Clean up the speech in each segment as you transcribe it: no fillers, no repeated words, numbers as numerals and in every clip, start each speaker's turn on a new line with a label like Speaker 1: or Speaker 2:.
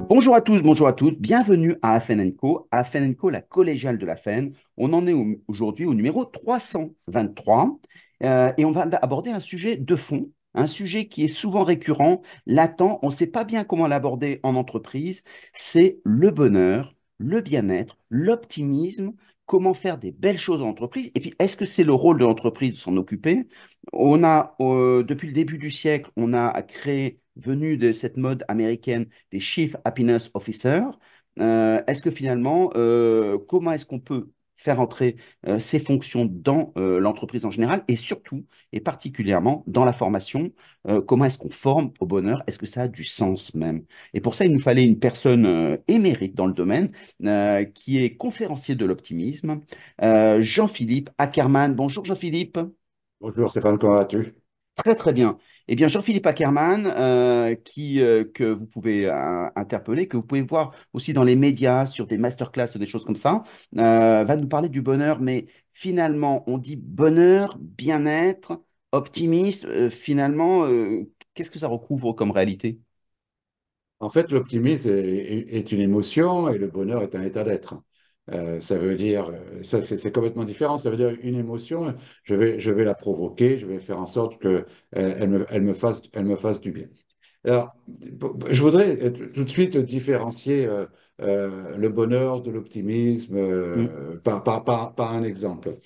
Speaker 1: Bonjour à tous, bonjour à toutes, bienvenue à Afen Co. Afen Co, la collégiale de la FEN. On en est aujourd'hui au numéro 323 et on va aborder un sujet de fond, un sujet qui est souvent récurrent, latent, on ne sait pas bien comment l'aborder en entreprise, c'est le bonheur, le bien-être, l'optimisme, comment faire des belles choses en entreprise et puis est-ce que c'est le rôle de l'entreprise de s'en occuper? Depuis le début du siècle, on a créé, venu de cette mode américaine, des Chief Happiness Officers. Est-ce que finalement, comment est-ce qu'on peut faire entrer ces fonctions dans l'entreprise en général et surtout et particulièrement dans la formation, comment est-ce qu'on forme au bonheur? Est-ce que ça a du sens même? Et pour ça, il nous fallait une personne émérite dans le domaine qui est conférencier de l'optimisme, Jean-Philippe Ackermann. Bonjour Jean-Philippe.
Speaker 2: Bonjour Stéphane, comment vas-tu?
Speaker 1: Très très bien. Eh bien, Jean-Philippe Ackermann, que vous pouvez interpeller, que vous pouvez voir aussi dans les médias, sur des masterclass ou des choses comme ça, va nous parler du bonheur. Mais finalement, on dit bonheur, bien-être, optimiste. Finalement, qu'est-ce que ça recouvre comme réalité?
Speaker 2: En fait, l'optimisme est une émotion et le bonheur est un état d'être. Ça veut dire, ça c'est complètement différent. Ça veut dire une émotion, je vais la provoquer, je vais faire en sorte que elle me fasse du bien. Alors, je voudrais tout de suite différencier le bonheur de l'optimisme
Speaker 1: Hmm.
Speaker 2: par un exemple.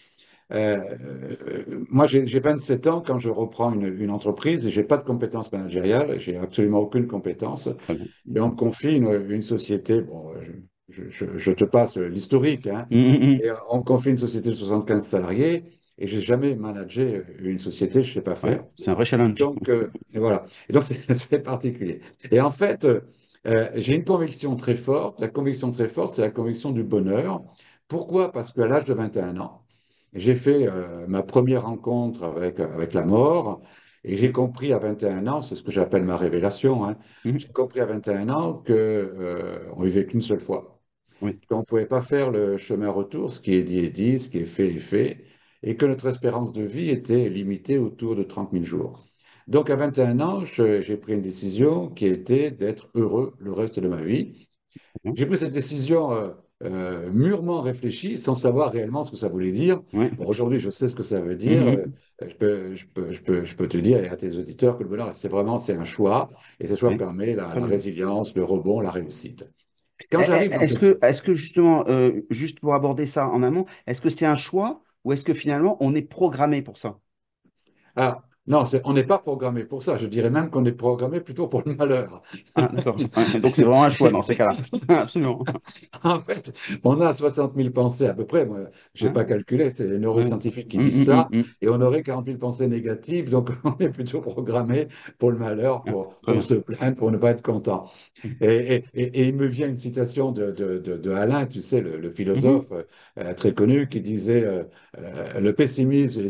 Speaker 2: Moi, j'ai 27 ans quand je reprends une entreprise et j'ai pas de compétences managériales, j'ai absolument aucune compétence.
Speaker 1: Très bien.
Speaker 2: Et on me confie une société, bon, je te passe l'historique, hein,
Speaker 1: Hmm.
Speaker 2: et on me confie une société de 75 salariés et j'ai jamais managé une société, je sais pas
Speaker 1: Ouais,
Speaker 2: faire.
Speaker 1: c'est un vrai challenge.
Speaker 2: Donc, et voilà. Et donc, c'est particulier. Et en fait, j'ai une conviction très forte. La conviction très forte, c'est la conviction du bonheur. Pourquoi? Parce qu'à l'âge de 21 ans, j'ai fait ma première rencontre avec la mort et j'ai
Speaker 1: Hmm.
Speaker 2: compris à 21 ans, c'est ce que j'appelle ma révélation, hein,
Speaker 1: Hmm.
Speaker 2: j'ai compris à 21 ans que on vivait qu'une seule fois,
Speaker 1: Oui.
Speaker 2: qu'on ne pouvait pas faire le chemin retour, ce qui est dit est dit, ce qui est fait est fait, et que notre espérance de vie était limitée autour de 30 000 jours. Donc à 21 ans, j'ai pris une décision qui était d'être heureux le reste de ma vie.
Speaker 1: Très
Speaker 2: J'ai pris cette décision mûrement réfléchie, sans savoir réellement ce que ça voulait dire.
Speaker 1: bien.
Speaker 2: Bon,
Speaker 1: Ouais.
Speaker 2: aujourd'hui, je sais ce que ça veut dire.
Speaker 1: Hmm.
Speaker 2: Je peux te dire et à tes auditeurs que le bonheur, c'est un choix, et ce choix
Speaker 1: Ouais.
Speaker 2: permet la,
Speaker 1: Très
Speaker 2: la
Speaker 1: bien.
Speaker 2: résilience, le rebond, la réussite. Quand j'arrive dans cette...
Speaker 1: Est-ce que justement, juste pour aborder ça en amont, est-ce que c'est un choix ou est-ce que finalement on est programmé pour ça?
Speaker 2: Ah, non, on n'est pas programmé pour ça. Je dirais même qu'on est programmé plutôt pour le malheur.
Speaker 1: Ah, d'accord. Ouais, donc c'est vraiment un choix dans ces cas-là. Absolument.
Speaker 2: En fait, on a 60 000 pensées à peu près. Moi, je n'ai
Speaker 1: Ouais,
Speaker 2: pas calculé, c'est les
Speaker 1: ouais.
Speaker 2: neuroscientifiques qui disent ça.
Speaker 1: Hum.
Speaker 2: Et on aurait 40 000 pensées négatives, donc on est plutôt programmé pour le malheur,
Speaker 1: Ah,
Speaker 2: pour,
Speaker 1: très
Speaker 2: pour
Speaker 1: bien.
Speaker 2: se plaindre, pour ne pas être content. Et il me vient une citation de Alain, tu sais, le
Speaker 1: Mhm.
Speaker 2: philosophe très connu, qui disait le pessimisme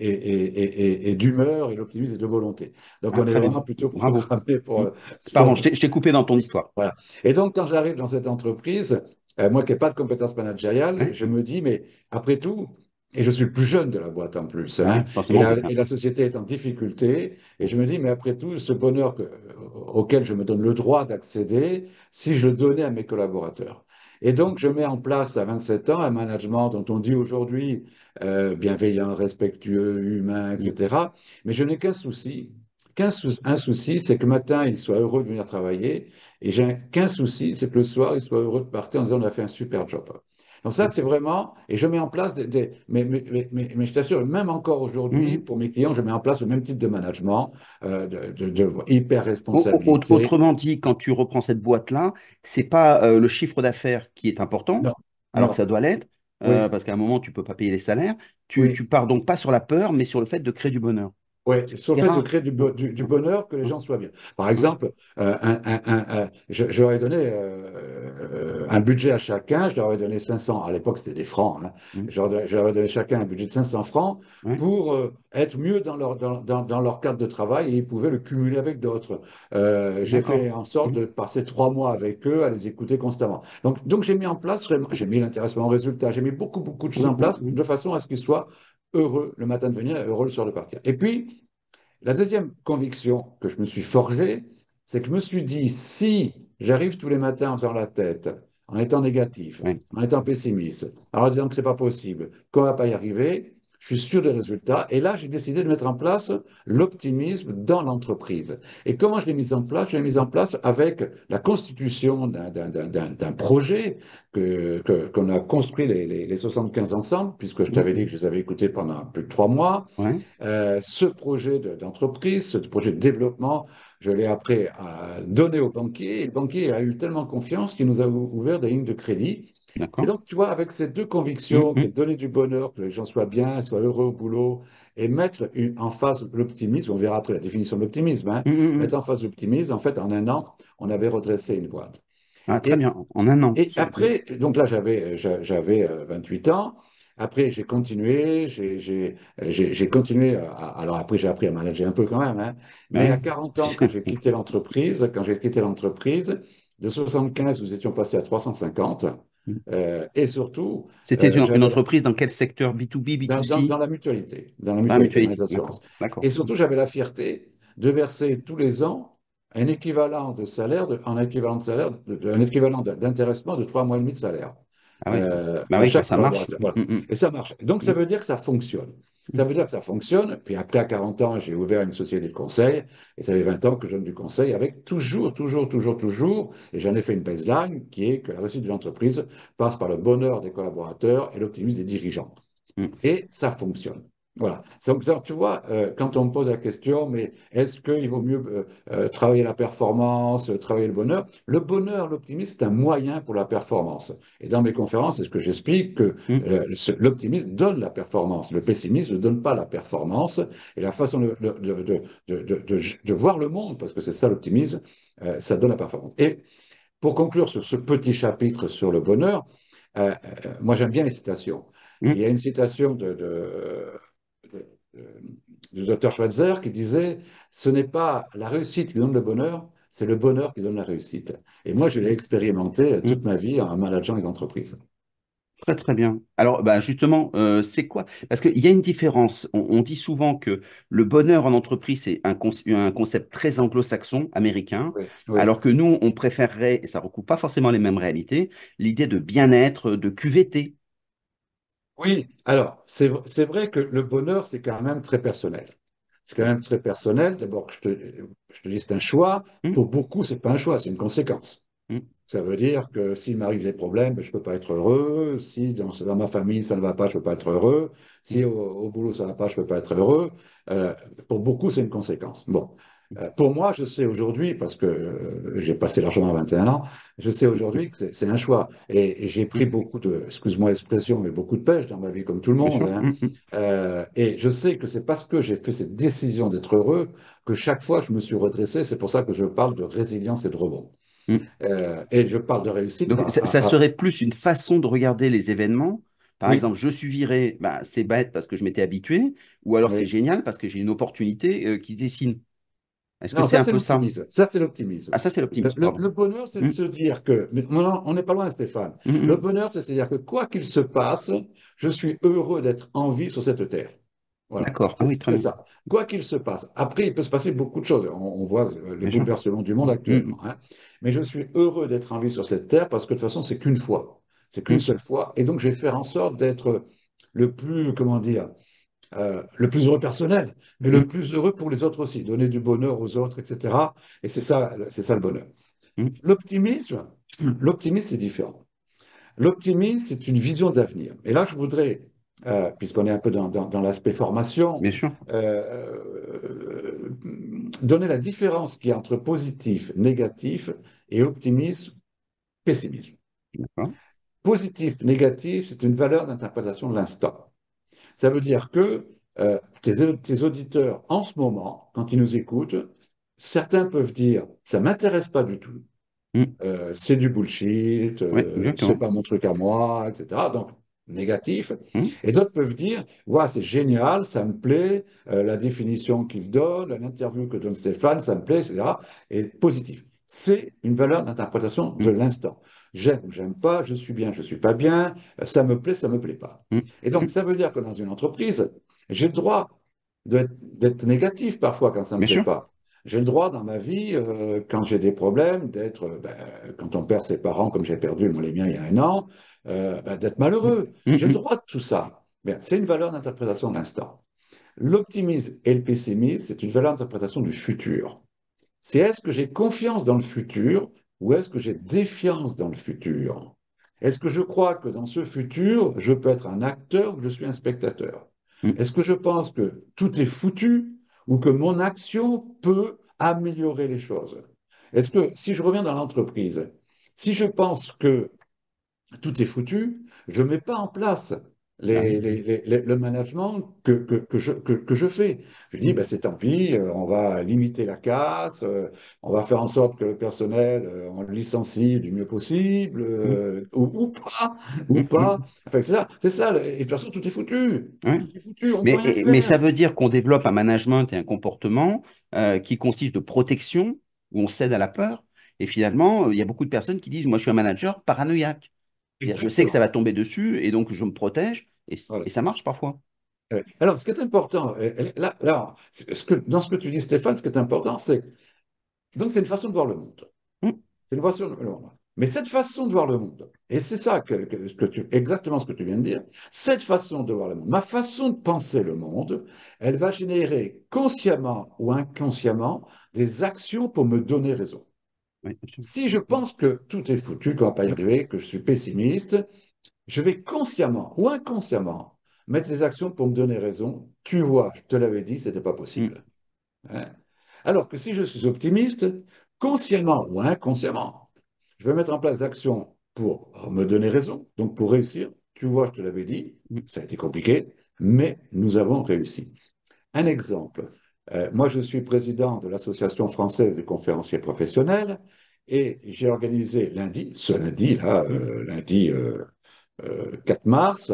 Speaker 2: est d'humeur et l'optimisme est de volonté. Donc
Speaker 1: Ah,
Speaker 2: on est
Speaker 1: très bien.
Speaker 2: vraiment plutôt
Speaker 1: Bravo.
Speaker 2: programmé pour...
Speaker 1: Hum. Pardon, je t'ai coupé dans ton histoire.
Speaker 2: voilà. Et donc, quand j'arrive dans cette entreprise, moi qui n'ai pas de compétences managériales,
Speaker 1: Ouais,
Speaker 2: je me dis, mais après tout, et je suis le plus jeune de la boîte en plus,
Speaker 1: ouais,
Speaker 2: hein, et
Speaker 1: forcément, c'est
Speaker 2: la,
Speaker 1: clair.
Speaker 2: et la société est en difficulté, et je me dis, mais après tout, ce bonheur auquel je me donne le droit d'accéder, si je le donnais à mes collaborateurs. Et donc, je mets en place à 27 ans un management dont on dit aujourd'hui bienveillant, respectueux, humain,
Speaker 1: Hum.
Speaker 2: etc. Mais je n'ai un souci, c'est que le matin, il soit heureux de venir travailler et j'ai qu'un souci, c'est que le soir, il soit heureux de partir en disant on a fait un super job. Donc ça,
Speaker 1: Ouais.
Speaker 2: c'est vraiment, et je mets en place mais je t'assure, même encore aujourd'hui,
Speaker 1: Hum.
Speaker 2: pour mes clients, je mets en place le même type de management, de hyper responsabilité.
Speaker 1: Autrement dit, quand tu reprends cette boîte-là, c'est pas le chiffre d'affaires qui est important,
Speaker 2: Non,
Speaker 1: alors que
Speaker 2: non,
Speaker 1: ça doit l'être,
Speaker 2: oui,
Speaker 1: parce qu'à un moment, tu peux pas payer les salaires.
Speaker 2: oui.
Speaker 1: Tu pars donc pas sur la peur, mais sur le fait de créer du bonheur.
Speaker 2: Oui, sur le
Speaker 1: C'est
Speaker 2: fait de
Speaker 1: rare.
Speaker 2: créer du bonheur, que les gens soient bien. Par
Speaker 1: Ouais.
Speaker 2: exemple, je leur ai donné un budget à chacun, je leur ai donné 500, à l'époque c'était des francs, hein.
Speaker 1: Ouais.
Speaker 2: Je leur ai donné chacun un budget de 500 francs
Speaker 1: Ouais.
Speaker 2: pour être mieux dans leur cadre de travail et ils pouvaient le cumuler avec d'autres. J'ai
Speaker 1: D'accord.
Speaker 2: fait en sorte
Speaker 1: Mmh.
Speaker 2: de passer 3 mois avec eux, à les écouter constamment. Donc j'ai mis en place, vraiment, j'ai mis l'intéressement au résultat, j'ai mis beaucoup, beaucoup de choses en place
Speaker 1: Mmh.
Speaker 2: de façon à ce qu'ils soient heureux le matin de venir et heureux le soir de partir. Et puis, la deuxième conviction que je me suis forgée, c'est que je me suis dit, si j'arrive tous les matins en faisant la tête, en étant négatif,
Speaker 1: Oui,
Speaker 2: en étant pessimiste, en disant que c'est pas possible, qu'on va pas y arriver, je suis sûr des résultats. Et là, j'ai décidé de mettre en place l'optimisme dans l'entreprise. Et comment je l'ai mis en place? Je l'ai mis en place avec la constitution d'un projet qu'on a construit les 75 ensemble, puisque je t'avais dit que
Speaker 1: ok.
Speaker 2: je les avais écoutés pendant plus de 3 mois.
Speaker 1: Ouais,
Speaker 2: Ce projet d'entreprise, ce projet de développement, je l'ai après donné au banquier. Et le banquier a eu tellement confiance qu'il nous a ouvert des lignes de crédit. Et
Speaker 1: d'accord.
Speaker 2: donc, tu vois, avec ces deux
Speaker 1: Hum,
Speaker 2: convictions, qui est
Speaker 1: hum,
Speaker 2: donner du bonheur, que les gens soient bien, soient heureux au boulot, et mettre en face l'optimisme, on verra après la définition de l'optimisme, hein, mettre
Speaker 1: hum.
Speaker 2: en face l'optimisme, en fait, en un an, on avait redressé une boîte.
Speaker 1: Ah, très
Speaker 2: Et
Speaker 1: bien, en un an.
Speaker 2: et après, donc là, j'avais 28 ans. Après, j'ai continué, j'ai continué. Alors après, j'ai appris à manager un peu quand même, hein. Mais à
Speaker 1: Ouais.
Speaker 2: 40 ans, quand j'ai quitté l'entreprise, de 75, nous étions passés à 350. Et surtout,
Speaker 1: C'était une
Speaker 2: j'avais
Speaker 1: entreprise dans quel secteur? B2B,
Speaker 2: dans
Speaker 1: B2C?
Speaker 2: la
Speaker 1: Ah,
Speaker 2: mutualité, dans les
Speaker 1: mutualité,
Speaker 2: assurances.
Speaker 1: d'accord, d'accord.
Speaker 2: Et surtout, j'avais la fierté de verser tous les ans un équivalent de salaire, un équivalent de salaire, un équivalent d'intéressement de 3 mois et demi de salaire
Speaker 1: Ah oui, bah
Speaker 2: à
Speaker 1: oui, quand
Speaker 2: chaque
Speaker 1: ça marche.
Speaker 2: collaborateur. Voilà. Et ça marche. Donc, ça
Speaker 1: Mm,
Speaker 2: veut dire que ça fonctionne. Ça
Speaker 1: mm.
Speaker 2: veut dire que ça fonctionne. Puis après, à 40 ans, j'ai ouvert une société de conseil. Et ça fait 20 ans que je donne du conseil avec toujours. Et j'en ai fait une baseline qui est que la réussite de l'entreprise passe par le bonheur des collaborateurs et l'optimisme des dirigeants.
Speaker 1: Mm.
Speaker 2: Et ça fonctionne. Voilà. Donc, ça, tu vois, quand on me pose la question, mais est-ce qu'il vaut mieux travailler la performance, travailler le bonheur, l'optimisme, c'est un moyen pour la performance. Et dans mes conférences, c'est ce que j'explique, que
Speaker 1: Mm.
Speaker 2: l'optimisme donne la performance. Le pessimisme ne donne pas la performance. Et la façon de voir le monde, parce que c'est ça l'optimisme, ça donne la performance. Et pour conclure sur ce petit chapitre sur le bonheur, moi j'aime bien les citations. Il y
Speaker 1: Mm.
Speaker 2: a une citation du docteur Schweitzer qui disait, ce n'est pas la réussite qui donne le bonheur, c'est le bonheur qui donne la réussite. Et moi, je l'ai expérimenté toute
Speaker 1: Mm.
Speaker 2: ma vie en manageant les entreprises.
Speaker 1: Très très bien. Alors bah justement, c'est quoi? Parce qu'il y a une différence. On dit souvent que le bonheur en entreprise, c'est un concept très anglo-saxon, américain,
Speaker 2: Oui, oui.
Speaker 1: alors que nous, on préférerait, et ça ne recoupe pas forcément les mêmes réalités, l'idée de bien-être, de QVT.
Speaker 2: Oui, alors, c'est vrai que le bonheur, c'est quand même très personnel. C'est quand même très personnel. D'abord, je te dis, c'est un choix.
Speaker 1: Mm.
Speaker 2: Pour beaucoup, c'est pas un choix, c'est une conséquence.
Speaker 1: Mm.
Speaker 2: Ça veut dire que s'il m'arrive des problèmes, ben, je ne peux pas être heureux. Si dans ma famille, ça ne va pas, je ne peux pas être heureux. Si
Speaker 1: Mm.
Speaker 2: au boulot, ça ne va pas, je ne peux pas être heureux. Pour beaucoup, c'est une conséquence. Bon. Pour moi, je sais aujourd'hui, parce que j'ai passé largement à 21 ans, je sais aujourd'hui que c'est un choix. Et j'ai pris
Speaker 1: Mm.
Speaker 2: beaucoup de, excuse-moi l'expression, mais beaucoup de pêche dans ma vie, comme tout le
Speaker 1: Bien
Speaker 2: monde,
Speaker 1: sûr.
Speaker 2: hein.
Speaker 1: Mm.
Speaker 2: Et je sais que c'est parce que j'ai fait cette décision d'être heureux que chaque fois, je me suis redressé. C'est pour ça que je parle de résilience et de rebond.
Speaker 1: Mm.
Speaker 2: Et je parle de réussite.
Speaker 1: Donc, ça serait plus une façon de regarder les événements. Par
Speaker 2: Oui,
Speaker 1: exemple, je suis viré, bah, c'est bête parce que je m'étais habitué, ou alors c'est
Speaker 2: oui.
Speaker 1: génial parce que j'ai une opportunité qui se dessine. Est-ce que
Speaker 2: Non,
Speaker 1: c'est
Speaker 2: ça
Speaker 1: un
Speaker 2: c'est
Speaker 1: peu ça?
Speaker 2: l'optimisme. Ça c'est l'optimisme.
Speaker 1: Ah, ça, c'est l'optimisme, pardon.
Speaker 2: Le bonheur, c'est de
Speaker 1: Hum,
Speaker 2: se dire que, mais on n'est pas loin, Stéphane. Le
Speaker 1: hum.
Speaker 2: bonheur, c'est de se dire que quoi qu'il se passe, je suis heureux d'être en vie sur cette terre. Voilà,
Speaker 1: D'accord. Ah oui, très
Speaker 2: c'est
Speaker 1: bien.
Speaker 2: ça. Quoi qu'il se passe. Après, il peut se passer beaucoup de choses. On voit les
Speaker 1: Bien sûr.
Speaker 2: bouleversements du monde
Speaker 1: Hum,
Speaker 2: actuellement, hein. Mais je suis heureux d'être en vie sur cette terre parce que de toute façon, c'est qu'une fois. C'est qu'une
Speaker 1: hum,
Speaker 2: seule fois. Et donc, je vais faire en sorte d'être le plus, comment dire, le plus heureux personnel, mais le
Speaker 1: hum,
Speaker 2: plus heureux pour les autres aussi, donner du bonheur aux autres, etc. Et c'est ça le bonheur.
Speaker 1: hum.
Speaker 2: L'optimisme, l'optimisme, c'est différent. L'optimisme, c'est une vision d'avenir. Et là, je voudrais, puisqu'on est un peu dans l'aspect formation,
Speaker 1: Bien sûr.
Speaker 2: donner la différence qu'il y a entre positif, négatif et optimisme, pessimisme.
Speaker 1: D'accord.
Speaker 2: Positif, négatif, c'est une valeur d'interprétation de l'instant. Ça veut dire que tes auditeurs, en ce moment, quand ils nous écoutent, certains peuvent dire, ça ne m'intéresse pas du tout,
Speaker 1: Hum.
Speaker 2: c'est du bullshit,
Speaker 1: Oui,
Speaker 2: c'est
Speaker 1: exactement.
Speaker 2: pas mon truc à moi, etc. Donc, négatif.
Speaker 1: Hum,
Speaker 2: Et d'autres peuvent dire, ouais, c'est génial, ça me plaît, la définition qu'il donne, l'interview que donne Stéphane, ça me plaît, etc. Et positif. C'est une valeur d'interprétation de
Speaker 1: hum,
Speaker 2: l'instant. J'aime ou j'aime pas, je suis bien, je suis pas bien, ça me plaît pas.
Speaker 1: hum,
Speaker 2: Et donc,
Speaker 1: hum.
Speaker 2: ça veut dire que dans une entreprise, j'ai le droit d'être négatif parfois quand ça me
Speaker 1: Bien
Speaker 2: plaît
Speaker 1: sûr.
Speaker 2: pas. J'ai le droit dans ma vie, quand j'ai des problèmes, quand on perd ses parents, comme j'ai perdu moi, les miens il y a un an, d'être
Speaker 1: Mm,
Speaker 2: malheureux.
Speaker 1: mm,
Speaker 2: J'ai le
Speaker 1: mm.
Speaker 2: droit de tout ça. Bien, c'est une valeur d'interprétation de l'instant. L'optimisme et le pessimisme, c'est une valeur d'interprétation du futur. C'est est-ce que j'ai confiance dans le futur ou est-ce que j'ai défiance dans le futur? Est-ce que je crois que dans ce futur, je peux être un acteur ou je suis un spectateur?
Speaker 1: Mm.
Speaker 2: Est-ce que je pense que tout est foutu ou que mon action peut améliorer les choses? Est-ce que si je reviens dans l'entreprise, si je pense que tout est foutu, je ne mets pas en place
Speaker 1: Ah oui.
Speaker 2: le management que je fais. Je dis,
Speaker 1: Mm,
Speaker 2: ben, c'est tant pis, on va limiter la casse, on va faire en sorte que le personnel, on le licencie du mieux possible,
Speaker 1: mm,
Speaker 2: ou pas, ou
Speaker 1: mm,
Speaker 2: pas.
Speaker 1: mm.
Speaker 2: Enfin, c'est ça, et de toute façon, tout est foutu.
Speaker 1: Ouais.
Speaker 2: Tout est foutu, on ne peut
Speaker 1: Mais,
Speaker 2: rien
Speaker 1: mais ça
Speaker 2: faire.
Speaker 1: veut dire qu'on développe un management et un comportement qui consiste de protection, où on cède à la peur. Et finalement, il y a beaucoup de personnes qui disent, moi, je suis un manager paranoïaque. C'est-à-dire, je sais que ça
Speaker 2: Exactement.
Speaker 1: va tomber dessus et donc je me protège
Speaker 2: Voilà.
Speaker 1: et ça marche parfois.
Speaker 2: Alors, ce qui est important, dans ce que tu dis, Stéphane, ce qui est important, donc c'est une façon de voir le monde.
Speaker 1: Mm,
Speaker 2: C'est une façon de voir le monde. Mais cette façon de voir le monde, et c'est ça exactement ce que tu viens de dire, cette façon de voir le monde, ma façon de penser le monde, elle va générer consciemment ou inconsciemment des actions pour me donner raison.
Speaker 1: ouais, bien sûr.
Speaker 2: Si je pense que tout est foutu, qu'on ne va pas y
Speaker 1: Mm,
Speaker 2: arriver, que je suis pessimiste, je vais consciemment ou inconsciemment mettre les actions pour me donner raison. Tu vois, je te l'avais dit, ce n'était pas
Speaker 1: mm,
Speaker 2: possible. Hein. Alors que si je suis optimiste, consciemment ou inconsciemment, je vais mettre en place des actions pour me donner raison, donc pour réussir. Tu vois, je te l'avais dit,
Speaker 1: mm.
Speaker 2: ça a été compliqué, mais nous avons réussi. Un exemple, moi je suis président de l'Association française des conférenciers professionnels et j'ai organisé lundi, ce lundi, là,
Speaker 1: Mm.
Speaker 2: lundi 4 mars,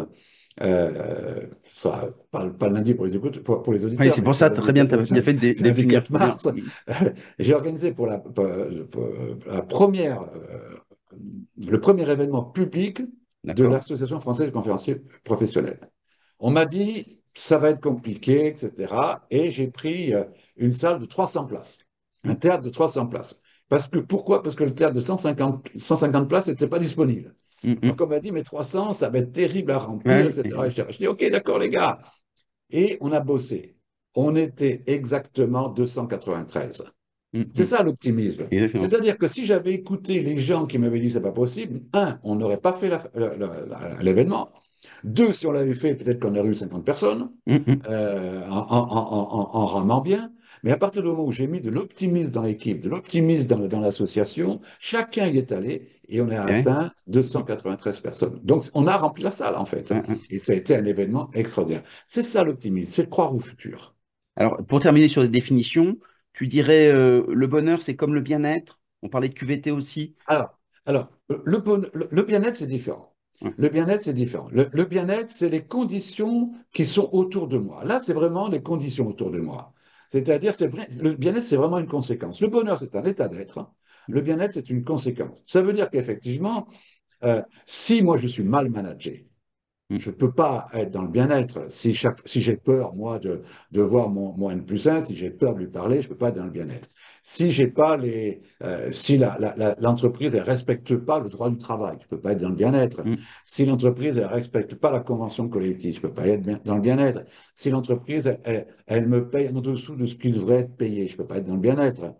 Speaker 2: ça, pas lundi pour pour les
Speaker 1: Oui,
Speaker 2: auditeurs,
Speaker 1: c'est
Speaker 2: mais
Speaker 1: pour
Speaker 2: c'est
Speaker 1: ça, très
Speaker 2: lundi,
Speaker 1: bien, tu as bien fait de
Speaker 2: c'est lundi
Speaker 1: définir,
Speaker 2: 4
Speaker 1: très bien.
Speaker 2: mars.
Speaker 1: Mm,
Speaker 2: J'ai organisé la première, le premier événement public de
Speaker 1: d'accord.
Speaker 2: l'Association française des conférenciers professionnels. On m'a dit, ça va être compliqué, etc. Et j'ai pris une salle de 300 places, un
Speaker 1: Mm,
Speaker 2: théâtre de 300 places. Pourquoi? Parce que le théâtre de 150 places n'était pas disponible.
Speaker 1: mm,
Speaker 2: Donc
Speaker 1: mm.
Speaker 2: on m'a dit, mais 300, ça va être terrible à remplir,
Speaker 1: Ouais,
Speaker 2: etc. Et je dis, OK, d'accord, les gars. Et on a bossé. On était exactement 293.
Speaker 1: mm,
Speaker 2: C'est
Speaker 1: mm.
Speaker 2: ça l'optimisme.
Speaker 1: Exactement.
Speaker 2: C'est-à-dire que si j'avais écouté les gens qui m'avaient dit c'est pas possible, un, on n'aurait pas fait l'événement. Deux, si on l'avait fait, peut-être qu'on aurait eu 50 personnes
Speaker 1: Mm, mm.
Speaker 2: en ramant bien. Mais à partir du moment où j'ai mis de l'optimisme dans l'équipe, de l'optimisme dans l'association, chacun y est allé et on a
Speaker 1: Eh ouais.
Speaker 2: atteint 293 personnes. Donc on a rempli la salle en fait.
Speaker 1: Ouais, ouais.
Speaker 2: Et ça a été un événement extraordinaire. C'est ça l'optimisme, c'est de croire au futur.
Speaker 1: Alors, pour terminer sur les définitions, tu dirais le bonheur, c'est comme le bien-être. On parlait de QVT aussi.
Speaker 2: Alors, le bien-être, c'est différent.
Speaker 1: Ouais.
Speaker 2: Le bien-être, c'est différent. Le bien-être, c'est les conditions qui sont autour de moi. Là, c'est vraiment les conditions autour de moi. C'est-à-dire, le bien-être, c'est vraiment une conséquence. Le bonheur, c'est un état d'être. Le bien-être, c'est une conséquence. Ça veut dire qu'effectivement, si moi, je suis mal managé,
Speaker 1: Mm,
Speaker 2: je ne peux pas être dans le bien-être. Si j'ai peur, moi, de voir mon N+1, si j'ai peur de lui parler, je ne peux pas être dans le bien-être. Si j'ai pas si l'entreprise ne respecte pas le droit du travail, je ne peux pas être dans le bien-être.
Speaker 1: mm,
Speaker 2: Si l'entreprise ne respecte pas la convention collective, je ne peux pas être dans le bien-être. Si l'entreprise, elle me paye en dessous de ce qu'il devrait être payé, je ne peux pas être dans le bien-être.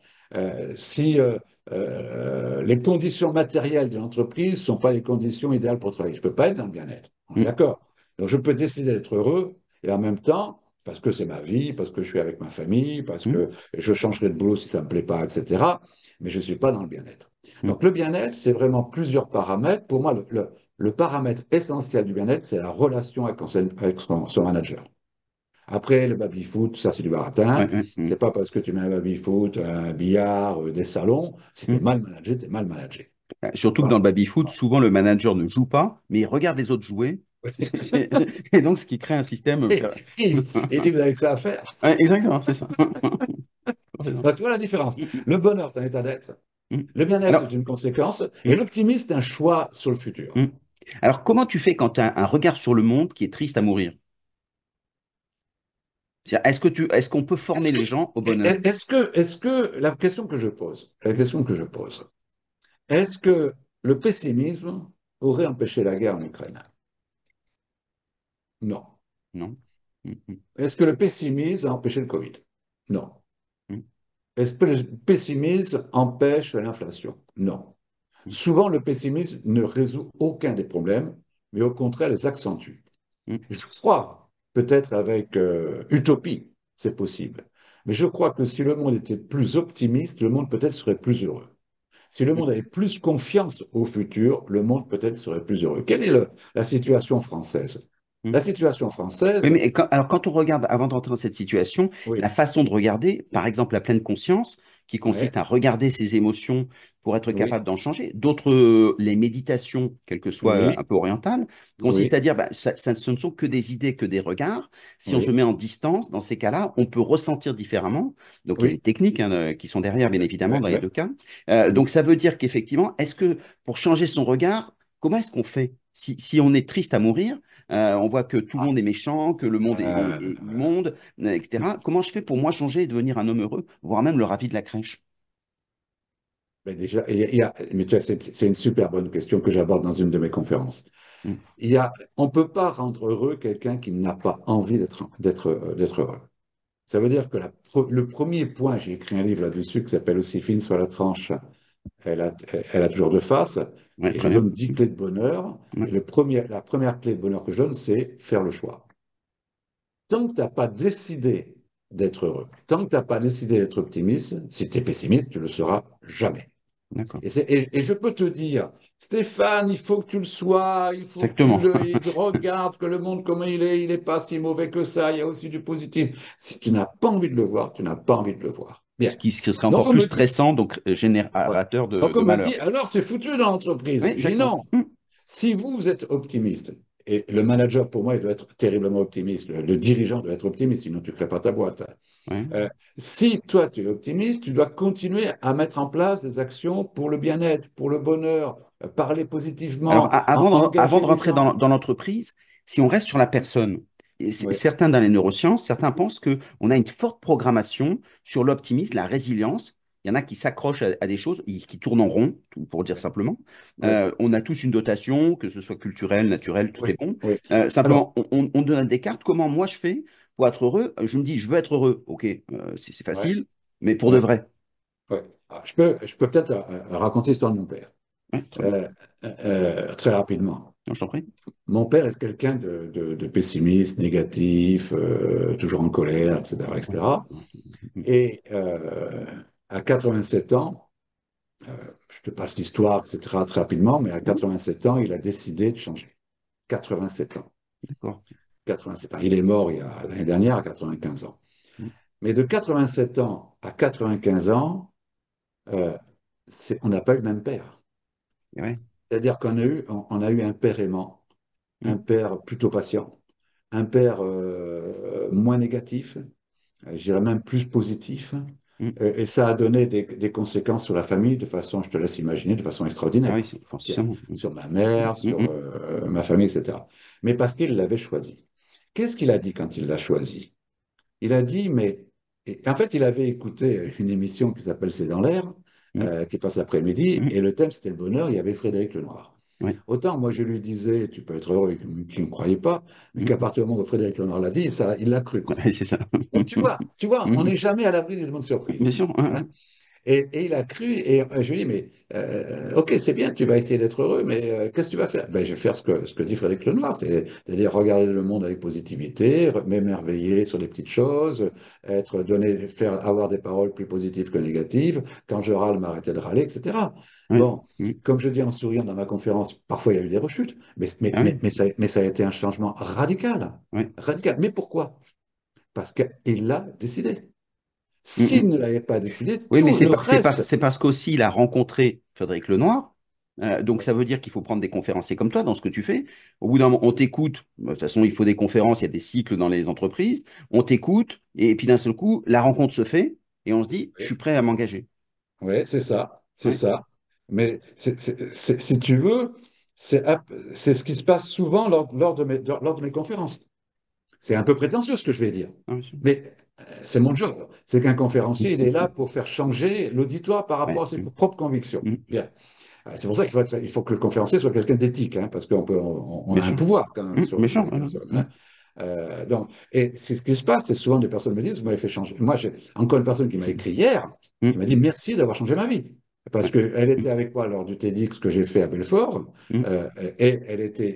Speaker 2: Si les conditions matérielles de l'entreprise ne sont pas les conditions idéales pour travailler, je ne peux pas être dans le bien-être. On est
Speaker 1: mm,
Speaker 2: d'accord. Donc, je peux décider d'être heureux et en même temps, parce que c'est ma vie, parce que je suis avec ma famille, parce
Speaker 1: mm,
Speaker 2: que je changerai de boulot si ça ne me plaît pas, etc. Mais je ne suis pas dans le bien-être.
Speaker 1: mm.
Speaker 2: Donc, le bien-être, c'est vraiment plusieurs paramètres. Pour moi, le paramètre essentiel du bien-être, c'est la relation avec son manager. Après, le baby-foot, ça, c'est du
Speaker 1: Ouais,
Speaker 2: baratin.
Speaker 1: ouais, mm,
Speaker 2: C'est pas parce que tu mets un baby-foot, un billard, des salons. Si tu es
Speaker 1: mm.
Speaker 2: mal managé, tu es mal managé.
Speaker 1: Surtout que dans
Speaker 2: Voilà.
Speaker 1: le baby-foot, souvent le manager ne joue pas, mais il regarde les autres jouer. Et donc, ce qui crée un système.
Speaker 2: Et tu n'as que ça à faire.
Speaker 1: Ouais, exactement, c'est ça.
Speaker 2: Donc, tu vois la différence.
Speaker 1: Mm, mm,
Speaker 2: Le bonheur, c'est un état d'être.
Speaker 1: mm.
Speaker 2: Le bien-être,
Speaker 1: Alors,
Speaker 2: c'est une conséquence. Et
Speaker 1: mm,
Speaker 2: l'optimisme, c'est un choix sur le futur.
Speaker 1: mm. Alors, comment tu fais quand tu as un regard sur le monde qui est triste à mourir? Est-ce qu'on peut
Speaker 2: Est-ce
Speaker 1: former
Speaker 2: que,
Speaker 1: les gens au bonheur?
Speaker 2: la question que je pose, est-ce que le pessimisme aurait empêché la guerre en Ukraine? Non.
Speaker 1: Non. Mm, mm,
Speaker 2: Est-ce que le pessimisme a empêché le Covid? Non.
Speaker 1: mm,
Speaker 2: Est-ce que le pessimisme empêche l'inflation? Non.
Speaker 1: mm,
Speaker 2: Souvent, le pessimisme ne résout aucun des problèmes, mais au contraire les accentue.
Speaker 1: mm,
Speaker 2: Je crois, peut-être avec utopie, c'est possible, mais je crois que si le monde était plus optimiste, le monde peut-être serait plus heureux. Si le
Speaker 1: mm,
Speaker 2: monde avait plus confiance au futur, le monde peut-être serait plus heureux. Quelle est la situation française?
Speaker 1: mm.
Speaker 2: La situation
Speaker 1: Oui,
Speaker 2: française,
Speaker 1: mais alors quand on regarde, avant d'entrer dans cette situation, la
Speaker 2: oui,
Speaker 1: façon de regarder, par exemple la pleine conscience, qui consiste
Speaker 2: ouais,
Speaker 1: à regarder ses émotions pour être capable
Speaker 2: oui,
Speaker 1: d'en changer. D'autres, les méditations, quelles que soient un
Speaker 2: oui,
Speaker 1: peu orientales, consistent à
Speaker 2: oui,
Speaker 1: dire, bah, ce ne sont que des idées, que des regards. Si on se
Speaker 2: oui,
Speaker 1: met en distance, dans ces cas-là, on peut ressentir différemment. Donc il y a des
Speaker 2: oui,
Speaker 1: techniques hein, qui sont derrière, bien
Speaker 2: ouais,
Speaker 1: évidemment,
Speaker 2: ouais,
Speaker 1: dans les
Speaker 2: ouais,
Speaker 1: deux cas.
Speaker 2: mm.
Speaker 1: Donc ça veut dire qu'effectivement, est-ce que pour changer son regard, comment est-ce qu'on fait? Si on est triste à mourir, on voit que tout le
Speaker 2: Ah,
Speaker 1: monde est méchant, que le monde est
Speaker 2: euh,
Speaker 1: immonde, etc. Comment je fais pour moi changer et devenir un homme heureux, voire même le ravi de la crèche?
Speaker 2: mais déjà, mais tu vois, c'est une super bonne question que j'aborde dans une de mes conférences.
Speaker 1: Mm,
Speaker 2: On ne peut pas rendre heureux quelqu'un qui n'a pas envie d'être heureux. Ça veut dire que le premier point, j'ai écrit un livre là-dessus qui s'appelle aussi Fine sur la tranche, elle a, elle a toujours deux faces,
Speaker 1: ouais,
Speaker 2: et
Speaker 1: très
Speaker 2: je
Speaker 1: bien.
Speaker 2: donne 10 clés de bonheur.
Speaker 1: Ouais,
Speaker 2: Et la première clé de bonheur que je donne, c'est faire le choix. Tant que tu n'as pas décidé d'être heureux, tant que tu n'as pas décidé d'être optimiste, si tu es pessimiste, tu ne le seras jamais.
Speaker 1: d'accord.
Speaker 2: Et je peux te dire, Stéphane, il faut que tu le sois, il faut que tu
Speaker 1: Exactement.
Speaker 2: regardes que le monde comme il n'est pas si mauvais que ça, il y a aussi du positif. Si tu n'as pas envie de le voir, tu n'as pas envie de le voir. Bien.
Speaker 1: Ce qui serait
Speaker 2: Donc
Speaker 1: encore
Speaker 2: on
Speaker 1: plus
Speaker 2: me dit,
Speaker 1: stressant, donc
Speaker 2: ouais.
Speaker 1: générateur
Speaker 2: Donc
Speaker 1: de
Speaker 2: on me dit,
Speaker 1: malheur.
Speaker 2: alors c'est foutu dans l'entreprise.
Speaker 1: Oui,
Speaker 2: Je dis
Speaker 1: exactement.
Speaker 2: non. Si vous êtes optimiste, et le manager pour moi, il doit être terriblement optimiste, le dirigeant doit être optimiste, sinon tu ne crées pas ta boîte.
Speaker 1: Ouais.
Speaker 2: Euh, Si toi tu es optimiste, tu dois continuer à mettre en place des actions pour le bien-être, pour le bonheur, parler
Speaker 1: Alors,
Speaker 2: positivement,
Speaker 1: avant
Speaker 2: engager
Speaker 1: de
Speaker 2: les
Speaker 1: rentrer
Speaker 2: gens.
Speaker 1: dans l'entreprise, si on reste sur la personne, et
Speaker 2: Oui,
Speaker 1: certains dans les neurosciences, certains pensent qu'on a une forte programmation sur l'optimisme, la résilience. Il y en a qui s'accrochent à des choses, qui tournent en rond, pour dire
Speaker 2: oui,
Speaker 1: simplement.
Speaker 2: oui,
Speaker 1: On a tous une dotation, que ce soit culturelle, naturelle, tout est
Speaker 2: oui,
Speaker 1: bon.
Speaker 2: oui. Alors,
Speaker 1: Simplement, on donne des cartes. Comment moi je fais pour être heureux? Je me dis, je veux être heureux. OK, c'est
Speaker 2: ouais,
Speaker 1: facile, mais pour de
Speaker 2: ouais,
Speaker 1: vrai.
Speaker 2: ouais. Ah, je peux peut-être raconter l'histoire de mon père
Speaker 1: Ouais, très bien.
Speaker 2: euh, très rapidement.
Speaker 1: Non, je t'en prie.
Speaker 2: Mon père est quelqu'un de pessimiste, négatif, toujours en colère, etc.,
Speaker 1: Ouais.
Speaker 2: etc.
Speaker 1: Ouais.
Speaker 2: Et à 87 ans, je te passe l'histoire, etc., très rapidement, mais à
Speaker 1: Ouais,
Speaker 2: 87 ans, il a décidé de changer. 87 ans.
Speaker 1: d'accord.
Speaker 2: 87 ans. Il est mort l'année dernière à 95 ans. Mais de 87 ans à 95 ans, euh, on n'a pas eu le même père.
Speaker 1: Et ouais.
Speaker 2: C'est-à-dire on a eu un père aimant, un
Speaker 1: Mm,
Speaker 2: père plutôt patient, un père moins négatif, je dirais même plus positif.
Speaker 1: mm.
Speaker 2: Et ça a donné des conséquences sur la famille de façon, je te laisse imaginer, de façon
Speaker 1: Ah oui,
Speaker 2: extraordinaire.
Speaker 1: c'est
Speaker 2: Sur,
Speaker 1: forcément.
Speaker 2: sur ma
Speaker 1: Mm,
Speaker 2: mère,
Speaker 1: mm,
Speaker 2: sur
Speaker 1: mm.
Speaker 2: ma famille, etc. Mais parce qu'il l'avait choisi. Qu'est-ce qu'il a dit quand il l'a choisi? Il a dit, mais en fait, il avait écouté une émission qui s'appelle C'est dans l'air,
Speaker 1: Mm,
Speaker 2: qui passe l'après-midi,
Speaker 1: mm.
Speaker 2: et le thème, c'était le bonheur. Il y avait Frédéric Lenoir.
Speaker 1: Ouais.
Speaker 2: Autant moi, je lui disais, tu peux être heureux, qui ne me croyait pas, mais qu'à
Speaker 1: Mm.
Speaker 2: partir du moment où Frédéric Lenoir l'a dit, ça, il l'a cru, quoi.
Speaker 1: Ouais, c'est ça.
Speaker 2: Donc, tu vois, on
Speaker 1: Mm.
Speaker 2: n'est jamais à l'abri d'une bonne
Speaker 1: Bien
Speaker 2: surprise.
Speaker 1: sûr. Ouais,
Speaker 2: Hein.
Speaker 1: ouais.
Speaker 2: Et il a cru, et je lui ai dit, mais ok, c'est bien, tu vas essayer d'être heureux, mais qu'est-ce que tu vas faire? Ben, je vais faire ce que dit Frédéric Lenoir, c'est-à-dire regarder le monde avec positivité, m'émerveiller sur les petites choses, avoir des paroles plus positives que négatives, quand je râle, m'arrêter de râler, etc.
Speaker 1: Ouais.
Speaker 2: Bon,
Speaker 1: Mm.
Speaker 2: comme je dis en souriant dans ma conférence, parfois il y a eu des rechutes,
Speaker 1: Ah ouais.
Speaker 2: mais ça a été un changement radical.
Speaker 1: Ouais.
Speaker 2: Radical. Mais pourquoi? Parce qu'il l'a décidé.
Speaker 1: Mm,
Speaker 2: S'il
Speaker 1: mm.
Speaker 2: ne l'avait pas décidé,
Speaker 1: Oui, mais
Speaker 2: tout le reste.
Speaker 1: c'est parce qu'aussi il a rencontré Frédéric Lenoir. Donc ça veut dire qu'il faut prendre des conférenciers comme toi dans ce que tu fais. Au bout d'un moment, on t'écoute. De toute façon, il faut des conférences, il y a des cycles dans les entreprises. On t'écoute et puis d'un seul coup, la rencontre se fait et on se dit, je
Speaker 2: Oui,
Speaker 1: suis prêt à m'engager.
Speaker 2: ouais, c'est ça, c'est
Speaker 1: Ouais.
Speaker 2: ça. Mais si tu veux, c'est c'est ce qui se passe souvent lors de mes conférences. c'est un peu prétentieux ce que je vais dire,
Speaker 1: Ah, bien sûr.
Speaker 2: mais c'est mon job. C'est qu'un conférencier, il est là
Speaker 1: Mm.
Speaker 2: pour faire changer l'auditoire par rapport
Speaker 1: Ouais.
Speaker 2: à ses propres convictions.
Speaker 1: Mm.
Speaker 2: Bien. C'est pour ça il faut que le conférencier soit quelqu'un d'éthique, hein, parce on
Speaker 1: Bien
Speaker 2: a un
Speaker 1: sûr.
Speaker 2: pouvoir quand même
Speaker 1: Bien
Speaker 2: sur
Speaker 1: sûr.
Speaker 2: les personnes.
Speaker 1: Mm.
Speaker 2: Hein. Donc, et c'est ce qui se passe, c'est souvent des personnes me disent, vous m'avez fait changer. Moi, j'ai encore une personne qui m'a écrit hier, qui
Speaker 1: Mm.
Speaker 2: m'a dit merci d'avoir changé ma vie. Parce
Speaker 1: Ouais.
Speaker 2: qu'elle
Speaker 1: Mm.
Speaker 2: était avec moi lors du TEDx que j'ai fait à Belfort,
Speaker 1: Mm.
Speaker 2: et elle était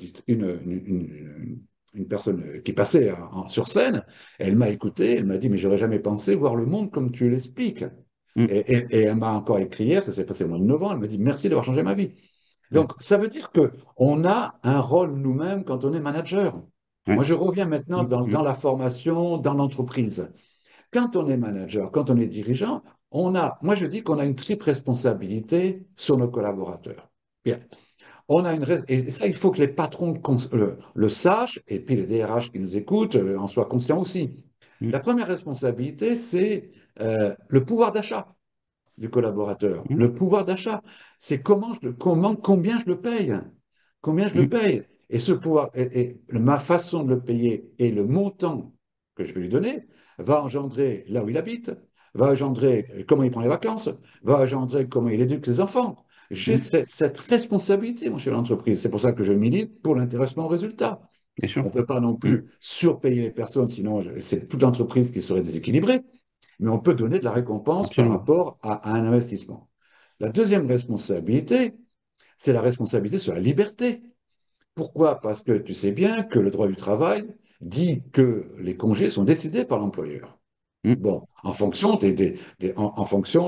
Speaker 2: une personne qui passait sur scène. Elle m'a écouté, elle m'a dit, mais j'aurais jamais pensé voir le monde comme tu l'expliques.
Speaker 1: Mm.
Speaker 2: Et elle m'a encore écrit hier, ça s'est passé au mois de novembre, elle m'a dit merci d'avoir changé ma vie.
Speaker 1: Ouais.
Speaker 2: Donc, ça veut dire qu'on a un rôle nous-mêmes quand on est manager.
Speaker 1: Ouais.
Speaker 2: Moi, je reviens maintenant
Speaker 1: Mm.
Speaker 2: dans
Speaker 1: Mm.
Speaker 2: la formation, dans l'entreprise. Quand on est manager, quand on est dirigeant, moi je dis qu'on a une triple responsabilité sur nos collaborateurs. Bien. Et ça, il faut que les patrons le sachent, et puis les DRH qui nous écoutent en soient conscients aussi.
Speaker 1: Mm.
Speaker 2: La première responsabilité, c'est le pouvoir d'achat du collaborateur.
Speaker 1: Mm.
Speaker 2: Le pouvoir d'achat, c'est combien je le paye. Combien je le
Speaker 1: Mm.
Speaker 2: paye. Et ce pouvoir, et ma façon de le payer et le montant que je vais lui donner va engendrer là où il habite, va engendrer comment il prend les vacances, va engendrer comment il éduque les enfants. J'ai
Speaker 1: Mm.
Speaker 2: cette responsabilité, mon chef d'entreprise. C'est pour ça que je milite pour l'intéressement au résultat.
Speaker 1: Bien sûr.
Speaker 2: On ne peut pas non
Speaker 1: Mm.
Speaker 2: plus surpayer les personnes, sinon c'est toute l'entreprise qui serait déséquilibrée, mais on peut donner de la récompense par
Speaker 1: Absolument.
Speaker 2: rapport à un investissement. La deuxième responsabilité, c'est la responsabilité sur la liberté. Pourquoi? Parce que tu sais bien que le droit du travail dit que les congés sont décidés par l'employeur.
Speaker 1: Mm.
Speaker 2: Bon, en fonction en fonction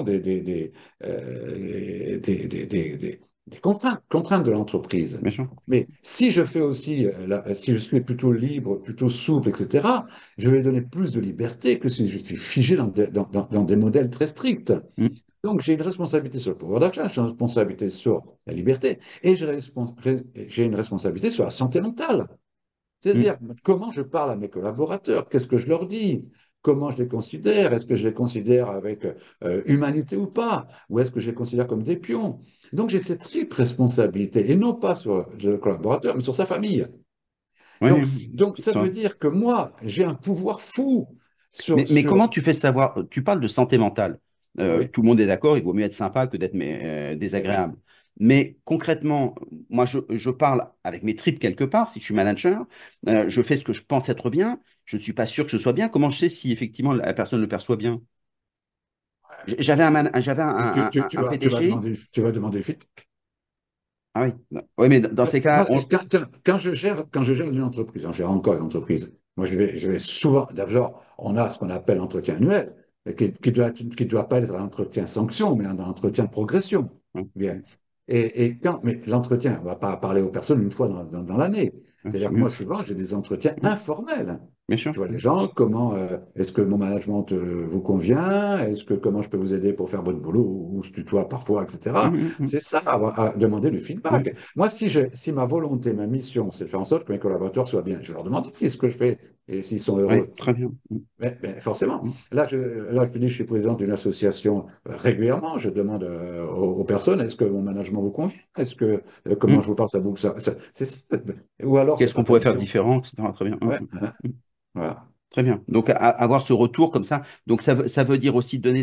Speaker 2: des contraintes de l'entreprise.
Speaker 1: Bien sûr.
Speaker 2: Mais si je fais aussi, si je suis plutôt libre, plutôt souple, etc., je vais donner plus de liberté que si je suis figé dans des modèles très stricts.
Speaker 1: Mm.
Speaker 2: Donc, j'ai une responsabilité sur le pouvoir d'achat, j'ai une responsabilité sur la liberté, et j'ai une responsabilité sur la santé mentale.
Speaker 1: Mm.
Speaker 2: C'est-à-dire, comment je parle à mes collaborateurs, qu'est-ce que je leur dis, comment je les considère, est-ce que je les considère avec humanité ou pas, ou est-ce que je les considère comme des pions. Donc, j'ai cette triple responsabilité, et non pas sur le collaborateur, mais sur sa famille.
Speaker 1: Ouais.
Speaker 2: Donc ça
Speaker 1: C'est vrai.
Speaker 2: veut dire que moi, j'ai un pouvoir fou
Speaker 1: Mais comment tu fais savoir? Tu parles de santé mentale.
Speaker 2: Oui,
Speaker 1: Tout le monde est d'accord, il vaut mieux être sympa que d'être
Speaker 2: eh oui.
Speaker 1: désagréable. Mais concrètement, moi, je parle avec mes tripes quelque part. Si je suis manager, je fais ce que je pense être bien. Je ne suis pas sûr que ce soit bien. Comment je sais si effectivement la personne le perçoit bien? J'avais un PDG.
Speaker 2: Tu vas demander le feedback.
Speaker 1: Ah oui, oui, mais dans ces cas,
Speaker 2: Moi, quand je gère une entreprise, j'en gère encore une entreprise, moi je vais souvent, d'abord, on a ce qu'on appelle l'entretien annuel, et qui doit pas être un entretien sanction, mais un entretien de progression. Bien. Mais l'entretien, on ne va pas parler aux personnes une fois dans l'année. C'est-à-dire que moi, souvent, j'ai des entretiens informels.
Speaker 1: bien sûr.
Speaker 2: Je vois les gens, est-ce que mon management vous convient? Comment je peux vous aider pour faire votre boulot ou se tutoie parfois, etc. C'est ça, à demander du feedback. Moi, si ma volonté, ma mission, c'est de faire en sorte que mes collaborateurs soient bien, je leur demande si ce que je fais et s'ils sont
Speaker 1: Oui,
Speaker 2: heureux.
Speaker 1: très bien.
Speaker 2: Mais forcément. Là, je te dis, je suis président d'une association régulièrement. Je demande aux personnes, est-ce que mon management vous convient? Comment je vous parle, ça vous, c'est ça. Ou alors, c'est
Speaker 1: Qu'est-ce
Speaker 2: pas
Speaker 1: qu'on
Speaker 2: ta
Speaker 1: pourrait faire
Speaker 2: mission.
Speaker 1: différent, etc. Très bien.
Speaker 2: Ouais, hein, voilà.
Speaker 1: Très bien. Donc, avoir ce retour comme ça, donc ça veut dire aussi donner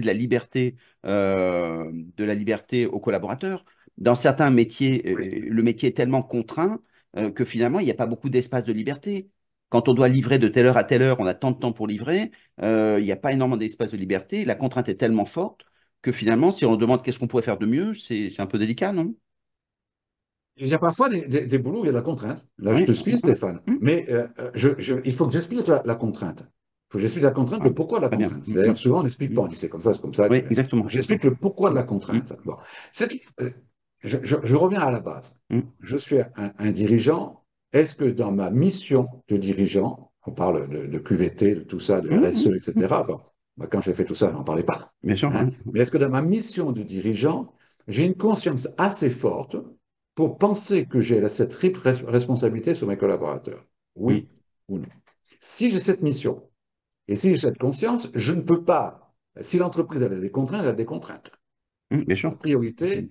Speaker 1: de la liberté aux collaborateurs. Dans certains métiers, le métier est tellement contraint que finalement, il n'y a pas beaucoup d'espace de liberté. Quand on doit livrer de telle heure à telle heure, on a tant de temps pour livrer, il n'y a pas énormément d'espace de liberté. La contrainte est tellement forte que finalement, si on demande qu'est-ce qu'on pourrait faire de mieux, c'est un peu délicat, non?
Speaker 2: Il y a parfois des boulots où il y a de la contrainte. Là, je
Speaker 1: Oui,
Speaker 2: te suis, Stéphane. Mais il faut que j'explique la contrainte. Il faut que j'explique la contrainte,
Speaker 1: ouais,
Speaker 2: le pourquoi de la
Speaker 1: très bien.
Speaker 2: contrainte. C'est-à-dire, souvent, on n'explique pas. On dit c'est comme ça, c'est comme ça.
Speaker 1: Oui,
Speaker 2: Donc,
Speaker 1: exactement, c'est ça.
Speaker 2: j'explique le pourquoi de
Speaker 1: Mm,
Speaker 2: la
Speaker 1: mm,
Speaker 2: contrainte. Bon. C'est- je reviens à la base.
Speaker 1: mm,
Speaker 2: Je suis un dirigeant. Est-ce que dans ma mission de dirigeant, on parle de QVT, de tout ça, de
Speaker 1: mm,
Speaker 2: RSE, etc. Bon, moi, quand j'ai fait tout ça, je n'en parlais pas.
Speaker 1: bien sûr,
Speaker 2: Hein.
Speaker 1: ouais.
Speaker 2: Mais est-ce que dans ma mission de dirigeant, j'ai une conscience assez forte pour penser que j'ai cette triple responsabilité sur mes collaborateurs?
Speaker 1: Mm,
Speaker 2: Oui ou non? Si j'ai cette mission et si j'ai cette conscience, je ne peux pas. Si l'entreprise a des contraintes, elle a des contraintes.
Speaker 1: bien sûr.
Speaker 2: Ma priorité,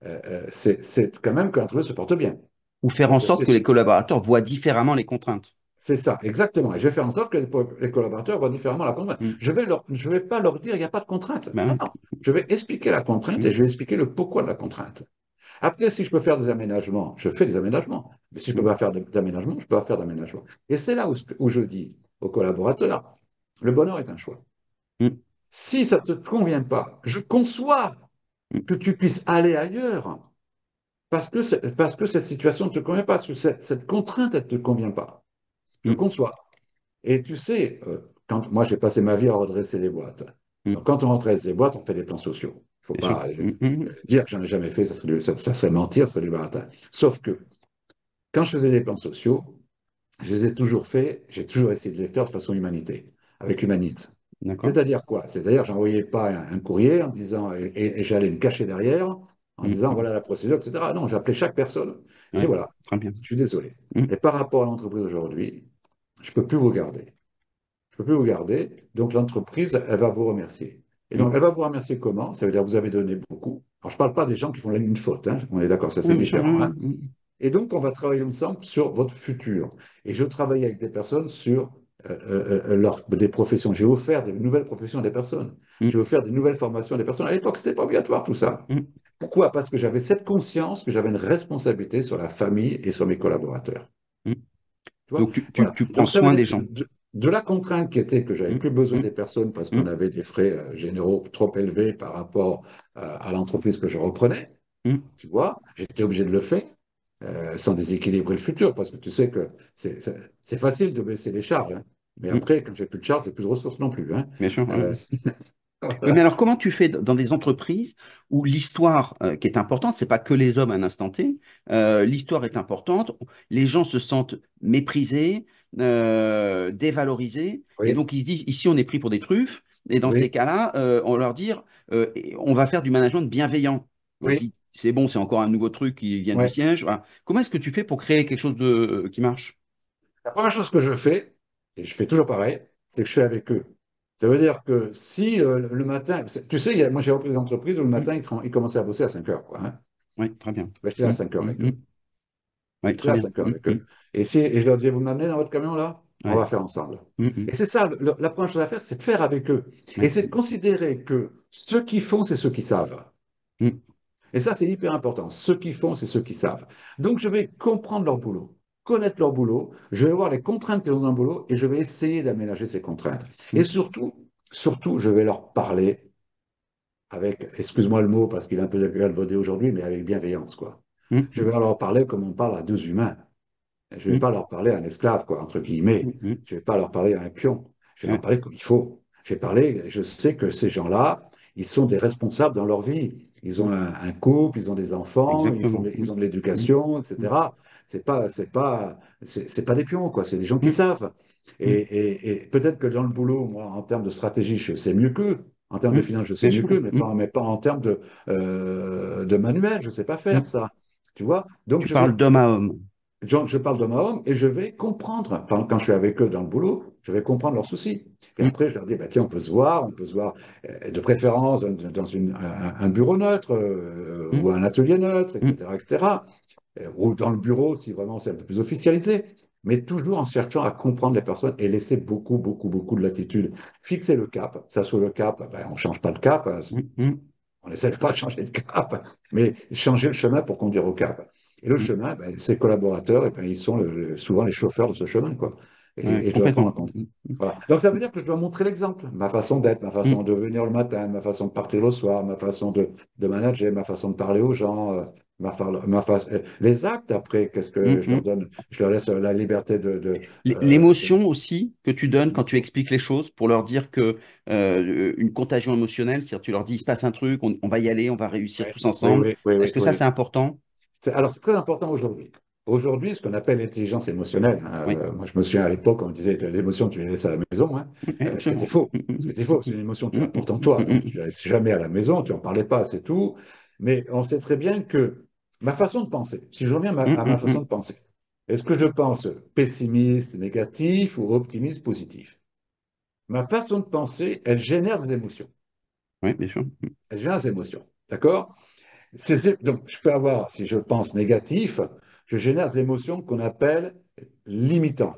Speaker 2: c'est quand même que l'entreprise se porte bien.
Speaker 1: Ou faire en
Speaker 2: Donc,
Speaker 1: sorte que les collaborateurs voient différemment les contraintes.
Speaker 2: C'est ça, exactement. Et je vais faire en sorte que les collaborateurs voient différemment la contrainte.
Speaker 1: Mm.
Speaker 2: Je vais pas leur dire il n'y a pas de contrainte.
Speaker 1: Bah
Speaker 2: Non,
Speaker 1: ouais.
Speaker 2: non. Je vais expliquer la contrainte et
Speaker 1: Mm.
Speaker 2: je vais expliquer le pourquoi de la contrainte. Après, si je peux faire des aménagements, je fais des aménagements. Mais si je ne peux
Speaker 1: Mm.
Speaker 2: pas faire d'aménagement, je ne peux pas faire d'aménagement. Et c'est là où je dis aux collaborateurs, le bonheur est un choix.
Speaker 1: Mm.
Speaker 2: Si ça ne te convient pas, je conçois
Speaker 1: Mm.
Speaker 2: que tu puisses aller ailleurs parce que cette situation ne te convient pas, parce que cette contrainte, elle ne te convient pas. Je
Speaker 1: Mm.
Speaker 2: conçois. Et tu sais, quand moi j'ai passé ma vie à redresser les boîtes.
Speaker 1: Mm.
Speaker 2: Donc quand on redresse les boîtes, on fait des plans sociaux. Il ne faut
Speaker 1: Bien sûr.
Speaker 2: pas
Speaker 1: Mm. Mm.
Speaker 2: dire que j'en ai jamais fait, ça serait mentir, ça serait du baratin. Sauf que quand je faisais des plans sociaux, je les ai toujours faits, j'ai toujours essayé de les faire de façon humanité, avec humanité.
Speaker 1: D'accord.
Speaker 2: C'est-à-dire quoi? C'est-à-dire, j'envoyais pas un courrier en disant, et j'allais me cacher derrière en
Speaker 1: Mm.
Speaker 2: disant,
Speaker 1: Mm.
Speaker 2: voilà la procédure, etc. Non, j'appelais chaque personne. Je dis,
Speaker 1: Ouais.
Speaker 2: voilà,
Speaker 1: Très bien.
Speaker 2: je suis désolé.
Speaker 1: Mm.
Speaker 2: Et par rapport à l'entreprise aujourd'hui, je ne peux plus vous garder. Je ne peux plus vous garder. Donc, l'entreprise, elle va vous remercier. Et donc,
Speaker 1: Mm.
Speaker 2: elle va vous remercier comment? Ça veut dire, vous avez donné beaucoup. Alors, je ne parle pas des gens qui font une faute, hein. On est d'accord, ça c'est
Speaker 1: Ouais, bien sûr.
Speaker 2: différent,
Speaker 1: Ouais,
Speaker 2: hein.
Speaker 1: ouais. Mm.
Speaker 2: Et donc, on va travailler ensemble sur votre futur. Et je travaille avec des personnes sur des professions. J'ai offert des nouvelles professions à des personnes. J'ai
Speaker 1: Mm.
Speaker 2: offert des nouvelles formations à des personnes. À l'époque, ce n'était pas obligatoire tout ça.
Speaker 1: Mm.
Speaker 2: Pourquoi? Parce que j'avais cette conscience que j'avais une responsabilité sur la famille et sur mes collaborateurs.
Speaker 1: Mm.
Speaker 2: Tu vois?
Speaker 1: Donc, tu, tu,
Speaker 2: Voilà.
Speaker 1: tu prends
Speaker 2: Donc, ça veut
Speaker 1: soin
Speaker 2: dire
Speaker 1: des
Speaker 2: que
Speaker 1: gens.
Speaker 2: de la contrainte qui était que j'avais
Speaker 1: Mm.
Speaker 2: plus besoin
Speaker 1: Mm.
Speaker 2: des personnes parce qu'on
Speaker 1: Mm.
Speaker 2: avait des frais généraux trop élevés par rapport à l'entreprise que je reprenais,
Speaker 1: Mm.
Speaker 2: tu vois, j'étais obligé de le faire sans déséquilibrer le futur, parce que tu sais que c'est facile de baisser les charges, hein. Mais
Speaker 1: Mm.
Speaker 2: après, quand j'ai plus de charges, j'ai plus de ressources non plus, hein.
Speaker 1: Bien sûr. Ouais,
Speaker 2: Euh,
Speaker 1: ouais. Oui, mais
Speaker 2: voilà.
Speaker 1: alors comment tu fais dans des entreprises où l'histoire qui est importante, c'est pas que les hommes à un instant T, l'histoire est importante, les gens se sentent méprisés, dévalorisés, et
Speaker 2: Oui,
Speaker 1: donc ils se disent, ici on est pris pour des truffes, et dans ces
Speaker 2: oui,
Speaker 1: cas-là, on leur dit, on va faire du management bienveillant. On se
Speaker 2: oui,
Speaker 1: dit, c'est bon, c'est encore un nouveau truc qui vient du
Speaker 2: ouais.
Speaker 1: siège. Voilà. Comment est-ce que tu fais pour créer quelque chose qui marche?
Speaker 2: La première chose que je fais, et je fais toujours pareil, c'est que je fais avec eux. Ça veut dire que si le matin, tu sais, moi j'ai repris des entreprises où le
Speaker 1: Mm.
Speaker 2: matin, ils commençaient à bosser à 5 heures, quoi, hein.
Speaker 1: Oui, très bien.
Speaker 2: Ben, j'étais là à
Speaker 1: Mm,
Speaker 2: 5 heures
Speaker 1: mm,
Speaker 2: avec eux.
Speaker 1: mm. Oui,
Speaker 2: J'étais
Speaker 1: très
Speaker 2: là à
Speaker 1: bien.
Speaker 2: 5 heures
Speaker 1: Mm,
Speaker 2: avec
Speaker 1: mm.
Speaker 2: eux. Et je leur disais, vous m'amenez dans votre camion là? On
Speaker 1: Ouais.
Speaker 2: va faire ensemble.
Speaker 1: Mm, mm.
Speaker 2: Et c'est ça, la première chose à faire, c'est de faire avec eux. Et
Speaker 1: Ouais.
Speaker 2: c'est de considérer que ceux qui font, c'est ceux qui savent.
Speaker 1: Mm,
Speaker 2: Et ça, c'est hyper important. Ceux qui font, c'est ceux qui savent. Donc, je vais comprendre leur boulot, connaître leur boulot, je vais voir les contraintes qu'ils ont dans le boulot et je vais essayer d'aménager ces contraintes. Et
Speaker 1: mm.
Speaker 2: surtout, je vais leur parler avec, excuse-moi le mot parce qu'il est un peu galvaudé aujourd'hui, mais avec bienveillance, quoi.
Speaker 1: Mm,
Speaker 2: Je vais
Speaker 1: mm,
Speaker 2: leur parler comme on parle à deux humains. Je ne vais
Speaker 1: mm,
Speaker 2: pas leur parler à un esclave, quoi, entre
Speaker 1: mm,
Speaker 2: guillemets.
Speaker 1: mm.
Speaker 2: Je ne vais pas leur parler à un pion. Je vais leur
Speaker 1: Ouais,
Speaker 2: parler comme il faut. Je sais que ces gens-là, ils sont des responsables dans leur vie. Ils ont
Speaker 1: mm.
Speaker 2: un couple, ils ont des enfants,
Speaker 1: Exactement. Mm,
Speaker 2: ils ont de
Speaker 1: mm,
Speaker 2: l'éducation,
Speaker 1: mm,
Speaker 2: etc. C'est pas des pions, quoi. C'est des gens qui
Speaker 1: mm,
Speaker 2: savent.
Speaker 1: mm,
Speaker 2: Et peut-être que dans le boulot, moi, en termes de stratégie, je sais mieux qu'eux. En termes de
Speaker 1: mm.
Speaker 2: finance, je sais
Speaker 1: Bien
Speaker 2: mieux
Speaker 1: sûr.
Speaker 2: qu'eux,
Speaker 1: Mm,
Speaker 2: mais pas en termes de manuel. Je ne sais pas faire
Speaker 1: mm.
Speaker 2: ça. Tu vois? Donc,
Speaker 1: Tu parles d'homme à homme.
Speaker 2: je parle d'homme à homme et je vais comprendre. Quand je suis avec eux dans le boulot, je vais comprendre leurs soucis. Et
Speaker 1: Mm,
Speaker 2: après, je leur dis, bah, tiens, on peut se voir de préférence dans un bureau neutre
Speaker 1: mm,
Speaker 2: ou un atelier neutre,
Speaker 1: mm,
Speaker 2: etc., etc. Ou dans le bureau si vraiment c'est un peu plus officialisé. Mais toujours en cherchant à comprendre les personnes et laisser beaucoup de latitude. Fixer le cap. Ça soit le cap, ben, on ne change pas de cap, hein.
Speaker 1: mm, mm,
Speaker 2: On n'essaie pas de changer de cap, mais changer le chemin pour conduire au cap. Et le
Speaker 1: mm.
Speaker 2: chemin, ben, ses collaborateurs, et ben, ils sont souvent les chauffeurs de ce chemin, quoi.
Speaker 1: Ouais,
Speaker 2: Et je dois prendre en
Speaker 1: complètement.
Speaker 2: compte.
Speaker 1: Mm, mm,
Speaker 2: Voilà. Donc ça veut dire que je dois montrer l'exemple, ma façon d'être, ma façon
Speaker 1: mm.
Speaker 2: de venir le matin, ma façon de partir le soir, ma façon de manager, ma façon de parler aux gens, les actes après, qu'est-ce
Speaker 1: Mm,
Speaker 2: que je leur
Speaker 1: mm.
Speaker 2: donne? Je leur laisse la liberté
Speaker 1: L'émotion aussi que tu donnes quand tu expliques les choses pour leur dire que une contagion émotionnelle, c'est-à-dire tu leur dis il se passe un truc, on va y aller, on va réussir
Speaker 2: ouais,
Speaker 1: tous ensemble. Est-ce que ça
Speaker 2: oui.
Speaker 1: c'est important?
Speaker 2: Alors, c'est très important aujourd'hui. Aujourd'hui, ce qu'on appelle l'intelligence émotionnelle, hein,
Speaker 1: Oui,
Speaker 2: moi je me souviens à l'époque, on disait l'émotion, tu les laisses à la maison, hein,
Speaker 1: oui,
Speaker 2: ce qui était
Speaker 1: absolument.
Speaker 2: faux.
Speaker 1: Mm,
Speaker 2: Ce qui
Speaker 1: mm,
Speaker 2: était faux, c'est une émotion, tu
Speaker 1: mm,
Speaker 2: la
Speaker 1: mm,
Speaker 2: portes en
Speaker 1: mm,
Speaker 2: toi,
Speaker 1: mm,
Speaker 2: donc tu
Speaker 1: mm,
Speaker 2: ne la laisses jamais à la maison, tu n'en parlais pas, c'est tout. Mais on sait très bien que ma façon de penser, si je reviens
Speaker 1: mm,
Speaker 2: à ma
Speaker 1: mm,
Speaker 2: façon de penser, est-ce que je pense pessimiste, négatif ou optimiste, positif? Ma façon de penser, elle génère des émotions.
Speaker 1: oui, bien sûr.
Speaker 2: Elle génère des émotions. D'accord? Donc, je peux avoir, si je pense négatif, je génère des émotions qu'on appelle limitantes.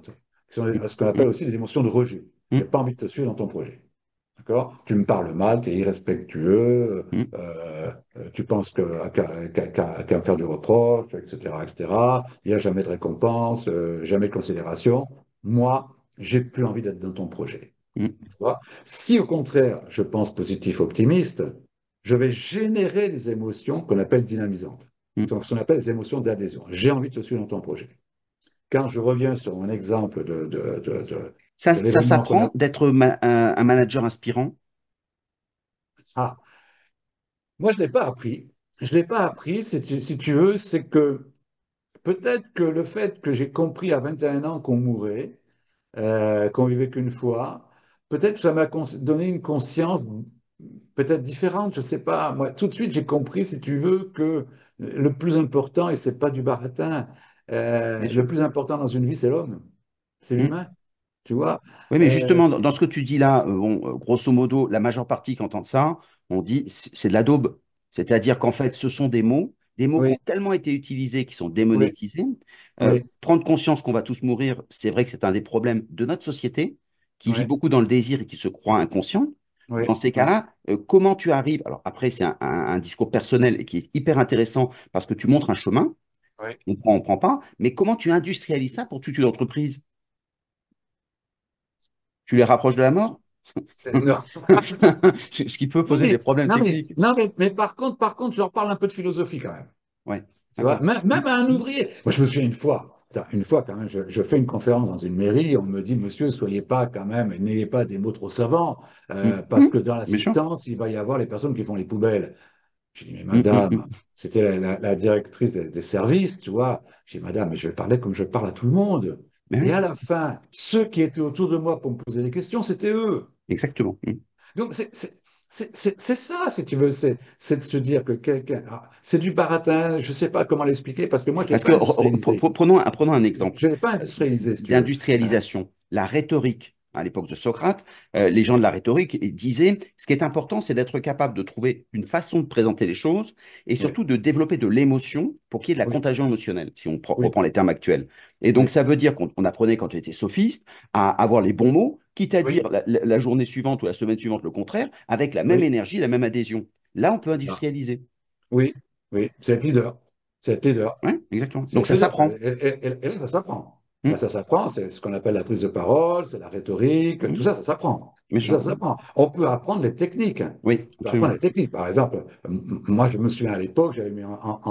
Speaker 2: qui sont ce qu'on appelle aussi des émotions de rejet. Je n'ai
Speaker 1: mm,
Speaker 2: pas envie de te suivre dans ton projet. D'accord? Tu me parles mal, tu es irrespectueux,
Speaker 1: mm.
Speaker 2: tu penses qu'à me faire du reproche, etc., etc. Il n'y a jamais de récompense, jamais de considération. Moi, j'ai plus envie d'être dans ton projet.
Speaker 1: Mm,
Speaker 2: Tu vois. Si au contraire, je pense positif, optimiste, je vais générer des émotions qu'on appelle dynamisantes.
Speaker 1: mm.
Speaker 2: Donc, ce qu'on appelle les émotions d'adhésion. J'ai envie de te suivre dans ton projet. Quand je reviens sur un exemple de
Speaker 1: Ça
Speaker 2: l'événement qu'on a.
Speaker 1: s'apprend d'être un manager inspirant.
Speaker 2: Ah, moi, je ne l'ai pas appris. Je ne l'ai pas appris, si tu veux, c'est que peut-être que le fait que j'ai compris à 21 ans qu'on mourait, qu'on vivait qu'une fois, peut-être que ça m'a donné une conscience peut-être différente, je ne sais pas. Moi, tout de suite, j'ai compris, si tu veux, que le plus important, et c'est pas du baratin,
Speaker 1: Bien
Speaker 2: le
Speaker 1: sûr.
Speaker 2: plus important dans une vie, c'est l'homme, c'est
Speaker 1: Mm.
Speaker 2: l'humain, tu vois.
Speaker 1: Oui, mais
Speaker 2: Euh,
Speaker 1: justement, dans ce que tu dis là, bon, grosso modo, la majeure partie qui entend ça, on dit c'est de la daube. C'est-à-dire qu'en fait, ce sont des mots qui ont
Speaker 2: oui,
Speaker 1: tellement été utilisés, qui sont
Speaker 2: oui,
Speaker 1: démonétisés.
Speaker 2: oui,
Speaker 1: Prendre conscience qu'on va tous mourir, c'est vrai que c'est un des problèmes de notre société, qui vit
Speaker 2: oui,
Speaker 1: beaucoup dans le désir et qui se croit inconscient.
Speaker 2: oui,
Speaker 1: Dans ces
Speaker 2: oui,
Speaker 1: cas-là, comment tu arrives? Alors après, c'est un discours personnel et qui est hyper intéressant parce que tu montres un chemin,
Speaker 2: oui.
Speaker 1: on prend pas, mais comment tu industrialises ça pour toute une entreprise? Tu les rapproches de la mort?
Speaker 2: Non.
Speaker 1: Ce qui peut
Speaker 2: Non,
Speaker 1: poser des
Speaker 2: mais,
Speaker 1: problèmes
Speaker 2: non, mais,
Speaker 1: techniques.
Speaker 2: non, mais par contre, je leur parle un peu de philosophie quand même.
Speaker 1: Ouais,
Speaker 2: Tu vois,
Speaker 1: d'accord.
Speaker 2: même
Speaker 1: Hum,
Speaker 2: à un
Speaker 1: hum,
Speaker 2: ouvrier. Moi, je me souviens une fois quand même, je fais une conférence dans une mairie, on me dit, monsieur, soyez pas quand même, n'ayez pas des mots trop savants, parce
Speaker 1: hum.
Speaker 2: que dans
Speaker 1: Bien sûr.
Speaker 2: l'assistance, il va y avoir les personnes qui font les poubelles. J'ai dit, mais
Speaker 1: Hum.
Speaker 2: madame, c'était la directrice des services, tu vois. J'ai dit, madame, mais je vais parler comme je parle à tout le monde.
Speaker 1: Mais
Speaker 2: Et
Speaker 1: oui,
Speaker 2: à la fin, ceux qui étaient autour de moi pour me poser des questions, c'était eux.
Speaker 1: exactement.
Speaker 2: Donc, c'est ça, si tu veux, c'est de se dire que quelqu'un. C'est du baratin, je ne sais pas comment l'expliquer, parce que moi, je ne l'ai
Speaker 1: Parce que
Speaker 2: pas industrialisé.
Speaker 1: prenons un exemple
Speaker 2: Je ne l'ai pas industrialisé, si tu veux.
Speaker 1: d'industrialisation. La rhétorique, à l'époque de Socrate, les gens de la rhétorique disaient, ce qui est important, c'est d'être capable de trouver une façon de présenter les choses et
Speaker 2: Oui,
Speaker 1: surtout de développer de l'émotion pour qu'il y ait de la
Speaker 2: oui,
Speaker 1: contagion émotionnelle, si on
Speaker 2: oui,
Speaker 1: reprend les termes actuels. Et donc,
Speaker 2: oui,
Speaker 1: ça veut dire qu'on apprenait quand on était sophiste à avoir les bons mots, quitte à
Speaker 2: oui,
Speaker 1: dire la journée suivante ou la semaine suivante le contraire, avec la même
Speaker 2: oui,
Speaker 1: énergie, la même adhésion. Là, on peut
Speaker 2: c'est ça.
Speaker 1: industrialiser.
Speaker 2: Oui, oui, c'est être leader. C'est être leader.
Speaker 1: Oui, exactement.
Speaker 2: C'est
Speaker 1: Donc,
Speaker 2: être
Speaker 1: ça
Speaker 2: leader.
Speaker 1: s'apprend.
Speaker 2: Et là, ça s'apprend. Là,
Speaker 1: Hum,
Speaker 2: ça s'apprend. C'est ce qu'on appelle la prise de parole, c'est la rhétorique. Tout
Speaker 1: hum,
Speaker 2: ça, ça s'apprend.
Speaker 1: bien
Speaker 2: Tout ça,
Speaker 1: sûr.
Speaker 2: ça s'apprend. On peut apprendre les techniques.
Speaker 1: Oui,
Speaker 2: On peut apprendre
Speaker 1: absolument.
Speaker 2: les techniques. Par exemple, moi, je me souviens à l'époque, j'avais mis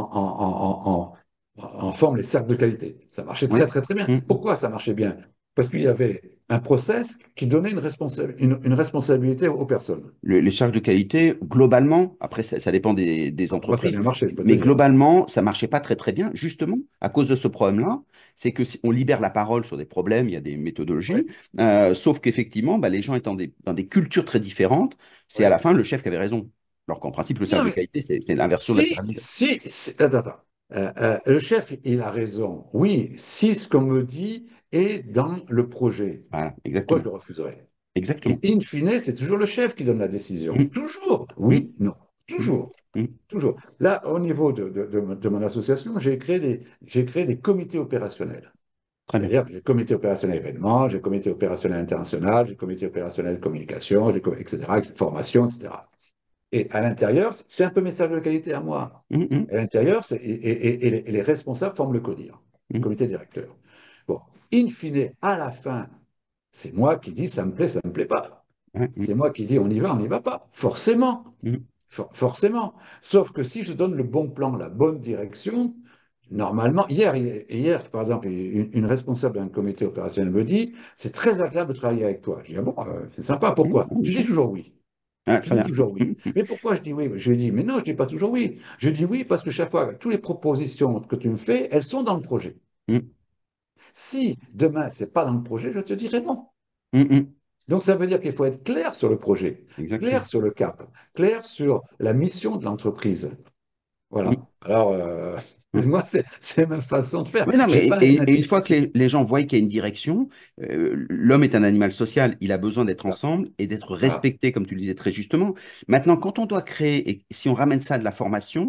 Speaker 2: en forme les cercles de qualité. Ça marchait
Speaker 1: Oui.
Speaker 2: très, très, très bien.
Speaker 1: Hum.
Speaker 2: Pourquoi ça marchait bien? Parce qu'il y avait un process qui donnait une responsabilité aux personnes.
Speaker 1: Les cercles de qualité, globalement, après, ça dépend des
Speaker 2: Moi, ça a
Speaker 1: entreprises,
Speaker 2: bien marché, je peux te
Speaker 1: mais
Speaker 2: dire.
Speaker 1: globalement, ça marchait pas très, très bien, justement, à cause de ce problème-là. C'est que si on libère la parole sur des problèmes, il y a des
Speaker 2: Oui,
Speaker 1: méthodologies, sauf qu'effectivement, bah, les gens étant dans des cultures très différentes, c'est à
Speaker 2: oui.
Speaker 1: la fin le chef qui avait raison. Alors qu'en principe, le cercle
Speaker 2: Non,
Speaker 1: de
Speaker 2: mais
Speaker 1: qualité, c'est l'inversion de la
Speaker 2: si,
Speaker 1: pyramide.
Speaker 2: attends, attends. Le chef, il a raison. Oui, si ce qu'on me dit est dans le projet,
Speaker 1: Voilà,
Speaker 2: pourquoi je
Speaker 1: exactement.
Speaker 2: le refuserais? Et
Speaker 1: Exactement.
Speaker 2: in fine, c'est toujours le chef qui donne la décision.
Speaker 1: Hum,
Speaker 2: Toujours.
Speaker 1: hum,
Speaker 2: Oui, non.
Speaker 1: hum,
Speaker 2: Toujours.
Speaker 1: hum.
Speaker 2: Toujours. Là, au niveau de mon association, j'ai créé des comités opérationnels.
Speaker 1: Très bien.
Speaker 2: C'est-à-dire que j'ai comité opérationnel événement, j'ai comité opérationnel international, j'ai comité opérationnel communication, etc., formation, etc. Et à l'intérieur, c'est un peu message de qualité à moi.
Speaker 1: Hum.
Speaker 2: À l'intérieur, et les responsables forment le CODIR, le
Speaker 1: Hum.
Speaker 2: comité directeur. Bon, in fine, à la fin, c'est moi qui dis ça me plaît pas.
Speaker 1: Ouais,
Speaker 2: C'est moi qui dis on n'y va pas. Forcément,
Speaker 1: hum.
Speaker 2: forcément. Sauf que si je donne le bon plan, la bonne direction, normalement, hier par exemple, une responsable d'un comité opérationnel me dit, c'est très agréable de travailler avec toi. Je dis, ah bon, c'est sympa, pourquoi?
Speaker 1: Bien
Speaker 2: Tu
Speaker 1: sûr.
Speaker 2: dis toujours oui.
Speaker 1: Ouais,
Speaker 2: Tu
Speaker 1: très
Speaker 2: dis
Speaker 1: bien.
Speaker 2: toujours oui. Mais pourquoi je dis oui? Je lui dis, mais non, je dis pas toujours oui. Je dis oui parce que chaque fois, toutes les propositions que tu me fais, elles sont dans le projet.
Speaker 1: Hum,
Speaker 2: Si demain, c'est pas dans le projet, je te dirai non.
Speaker 1: hum.
Speaker 2: Donc ça veut dire qu'il faut être clair sur le projet, clair
Speaker 1: Exactement.
Speaker 2: sur le cap, clair sur la mission de l'entreprise. Voilà.
Speaker 1: Hum.
Speaker 2: Alors,
Speaker 1: Ouais.
Speaker 2: moi, c'est ma façon de faire.
Speaker 1: Oui, non,
Speaker 2: J'ai
Speaker 1: mais
Speaker 2: pas
Speaker 1: et une fois que les gens voient qu'il y a une direction, l'homme est un animal social, il a besoin d'être ensemble et d'être
Speaker 2: Voilà.
Speaker 1: respecté, comme tu le disais très justement. Maintenant, quand on doit créer, et si on ramène ça à de la formation,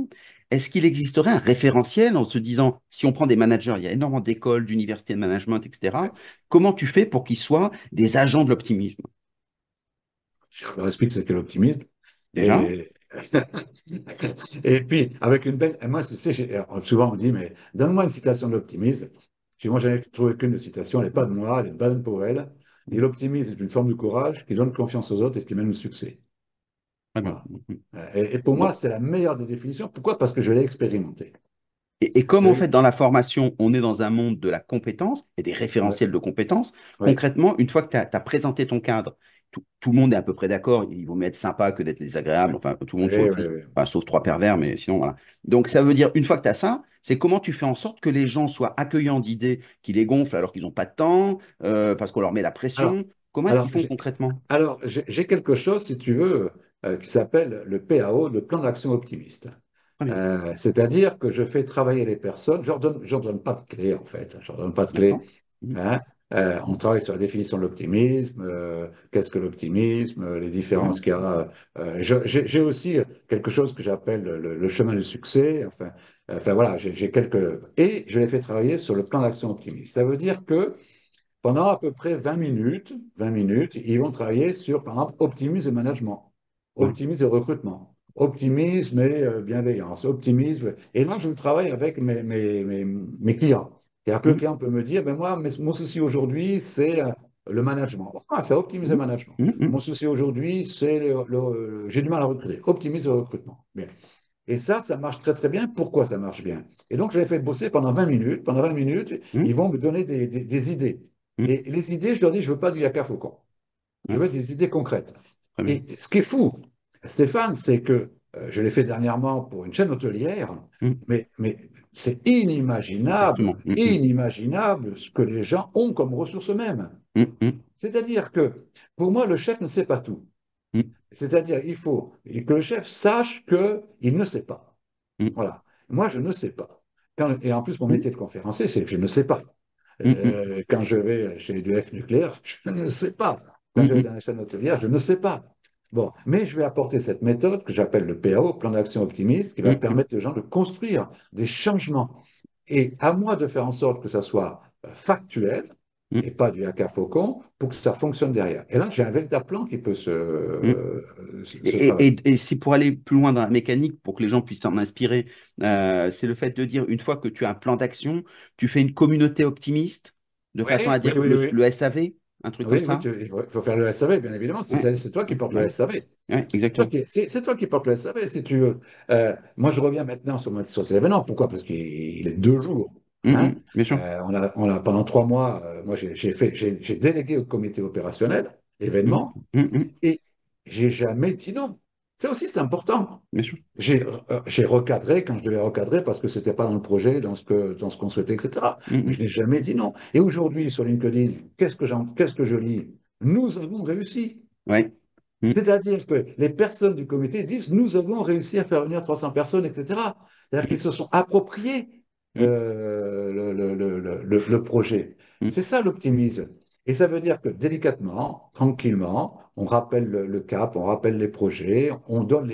Speaker 1: est-ce qu'il existerait un référentiel en se disant, si on prend des managers, il y a énormément d'écoles, d'universités de management, etc. Comment tu fais pour qu'ils soient des agents de l'optimisme?
Speaker 2: Je leur explique ce qu'est l'optimisme.
Speaker 1: Déjà?
Speaker 2: Et, et puis, avec une belle. Et moi, tu sais, souvent on dit, mais donne-moi une citation de l'optimisme. Moi, j'en ai trouvé qu'une citation, elle n'est pas de moi, elle est de Baden-Powell. Et l'optimisme est une forme de courage qui donne confiance aux autres et qui mène au succès.
Speaker 1: Très bien.
Speaker 2: Voilà. Et pour moi,
Speaker 1: Donc,
Speaker 2: c'est la meilleure des définitions. Pourquoi? Parce que je l'ai expérimenté.
Speaker 1: et comme
Speaker 2: Je
Speaker 1: en
Speaker 2: l'ai-
Speaker 1: fait dans la formation, on est dans un monde de la compétence et des
Speaker 2: Ouais,
Speaker 1: référentiels de compétences,
Speaker 2: ouais.
Speaker 1: concrètement, une fois que tu as présenté ton cadre, tout le monde est à peu près d'accord, il vaut mieux être sympa que d'être désagréable,
Speaker 2: Ouais,
Speaker 1: enfin tout le monde
Speaker 2: ouais,
Speaker 1: sauf,
Speaker 2: ouais, ouais.
Speaker 1: enfin, sauf trois pervers, mais sinon voilà. Donc ça veut dire, une fois que tu as ça, c'est comment tu fais en sorte que les gens soient accueillants d'idées qui les gonflent alors qu'ils n'ont pas de temps, parce qu'on leur met la
Speaker 2: Alors,
Speaker 1: pression. Comment est-ce qu'ils
Speaker 2: alors,
Speaker 1: font concrètement?
Speaker 2: j'ai quelque chose, si tu veux, qui s'appelle le PAO, le plan d'action optimiste.
Speaker 1: Très bien,
Speaker 2: C'est-à-dire que je fais travailler les personnes, je leur donne pas de clé en fait, je leur donne pas de clé.
Speaker 1: d'accord. Mhm.
Speaker 2: Hein. On travaille sur la définition de l'optimisme, qu'est-ce que l'optimisme, les
Speaker 1: Ouais,
Speaker 2: différences qu'il y a. J'ai aussi quelque chose que j'appelle le chemin du succès. Enfin voilà, j'ai quelques. Et je les fais travailler sur le plan d'action optimiste. Ça veut dire que pendant à peu près 20 minutes, ils vont travailler sur, par exemple, optimisme et management,
Speaker 1: ouais,
Speaker 2: optimisme et recrutement, optimisme et bienveillance, optimisme. Et là, je travaille avec mes clients. C'est-à-dire que le
Speaker 1: mhm,
Speaker 2: client peut me dire, ben moi, mon souci aujourd'hui, c'est le management. On va faire optimiser le
Speaker 1: mhm,
Speaker 2: management.
Speaker 1: mhm,
Speaker 2: Mon
Speaker 1: mhm,
Speaker 2: souci aujourd'hui, c'est j'ai du mal à recruter. Optimise le recrutement. Bien. Et ça marche très très bien. Pourquoi ça marche bien? Et donc, je les fais bosser pendant 20 minutes. Pendant 20 minutes,
Speaker 1: mhm,
Speaker 2: ils vont me donner des idées.
Speaker 1: mhm,
Speaker 2: Et les idées, je leur dis, je ne veux pas du yaka faucon. Je
Speaker 1: ouais,
Speaker 2: veux des idées concrètes.
Speaker 1: très bien.
Speaker 2: Et ce qui est fou, Stéphane, c'est que je l'ai fait dernièrement pour une chaîne hôtelière,
Speaker 1: Mhm,
Speaker 2: mais c'est inimaginable,
Speaker 1: exactement. Mhm,
Speaker 2: inimaginable ce que les gens ont comme ressources eux-mêmes.
Speaker 1: mhm, mhm,
Speaker 2: C'est-à-dire que pour moi, le chef ne sait pas tout.
Speaker 1: mhm,
Speaker 2: C'est-à-dire il faut que le chef sache qu'il ne sait pas.
Speaker 1: mhm,
Speaker 2: Voilà. Moi, je ne sais pas. Et en plus, mon
Speaker 1: mhm,
Speaker 2: métier de conférencier, c'est que je ne sais pas.
Speaker 1: mhm,
Speaker 2: Quand je vais chez EDF nucléaire, je ne sais pas. Quand je vais
Speaker 1: mhm,
Speaker 2: dans la chaîne hôtelière, je ne sais pas. Bon, mais je vais apporter cette méthode que j'appelle le PAO, plan d'action optimiste, qui va
Speaker 1: mhm, mhm,
Speaker 2: permettre aux gens de construire des changements. Et à moi de faire en sorte que ça soit factuel
Speaker 1: mhm,
Speaker 2: et pas du haka faucon pour que ça fonctionne derrière. Et là, j'ai un véritable plan qui peut
Speaker 1: mhm.
Speaker 2: se travailler.
Speaker 1: Et si pour aller plus loin dans la mécanique, pour que les gens puissent s'en inspirer, c'est le fait de dire, une fois que tu as un plan d'action, tu fais une communauté optimiste, de
Speaker 2: Oui,
Speaker 1: façon à
Speaker 2: oui,
Speaker 1: dire
Speaker 2: oui, oui.
Speaker 1: le SAV, un truc comme
Speaker 2: Oui, oui,
Speaker 1: ça?
Speaker 2: il faut faire le SAV, bien évidemment.
Speaker 1: Ouais,
Speaker 2: C'est toi qui portes le
Speaker 1: ouais,
Speaker 2: SAV.
Speaker 1: ouais, exactement.
Speaker 2: C'est toi qui portes le SAV, si tu veux. Moi, je reviens maintenant sur cet événement. Pourquoi? Parce qu'il est 2 jours. Hein.
Speaker 1: Bien sûr.
Speaker 2: Pendant 3 mois, moi, j'ai délégué au comité opérationnel
Speaker 1: Mhm,
Speaker 2: événement
Speaker 1: mhm,
Speaker 2: et j'ai jamais dit non. Ça aussi, c'est important.
Speaker 1: bien sûr.
Speaker 2: J'ai recadré quand je devais recadrer parce que c'était pas dans le projet, dans ce qu'on souhaitait, etc. Mais je
Speaker 1: Mhm,
Speaker 2: n'ai jamais dit non. Et aujourd'hui, sur LinkedIn, qu'est-ce que je lis? Nous avons réussi.
Speaker 1: ouais. Mhm,
Speaker 2: C'est-à-dire que les personnes du comité disent, nous avons réussi à faire venir 300 personnes, etc. C'est-à-dire qu'ils
Speaker 1: mhm,
Speaker 2: se sont appropriés
Speaker 1: mhm,
Speaker 2: le projet.
Speaker 1: mhm.
Speaker 2: C'est ça l'optimisme. Et ça veut dire que délicatement, tranquillement, on rappelle le cap, on rappelle les projets, on donne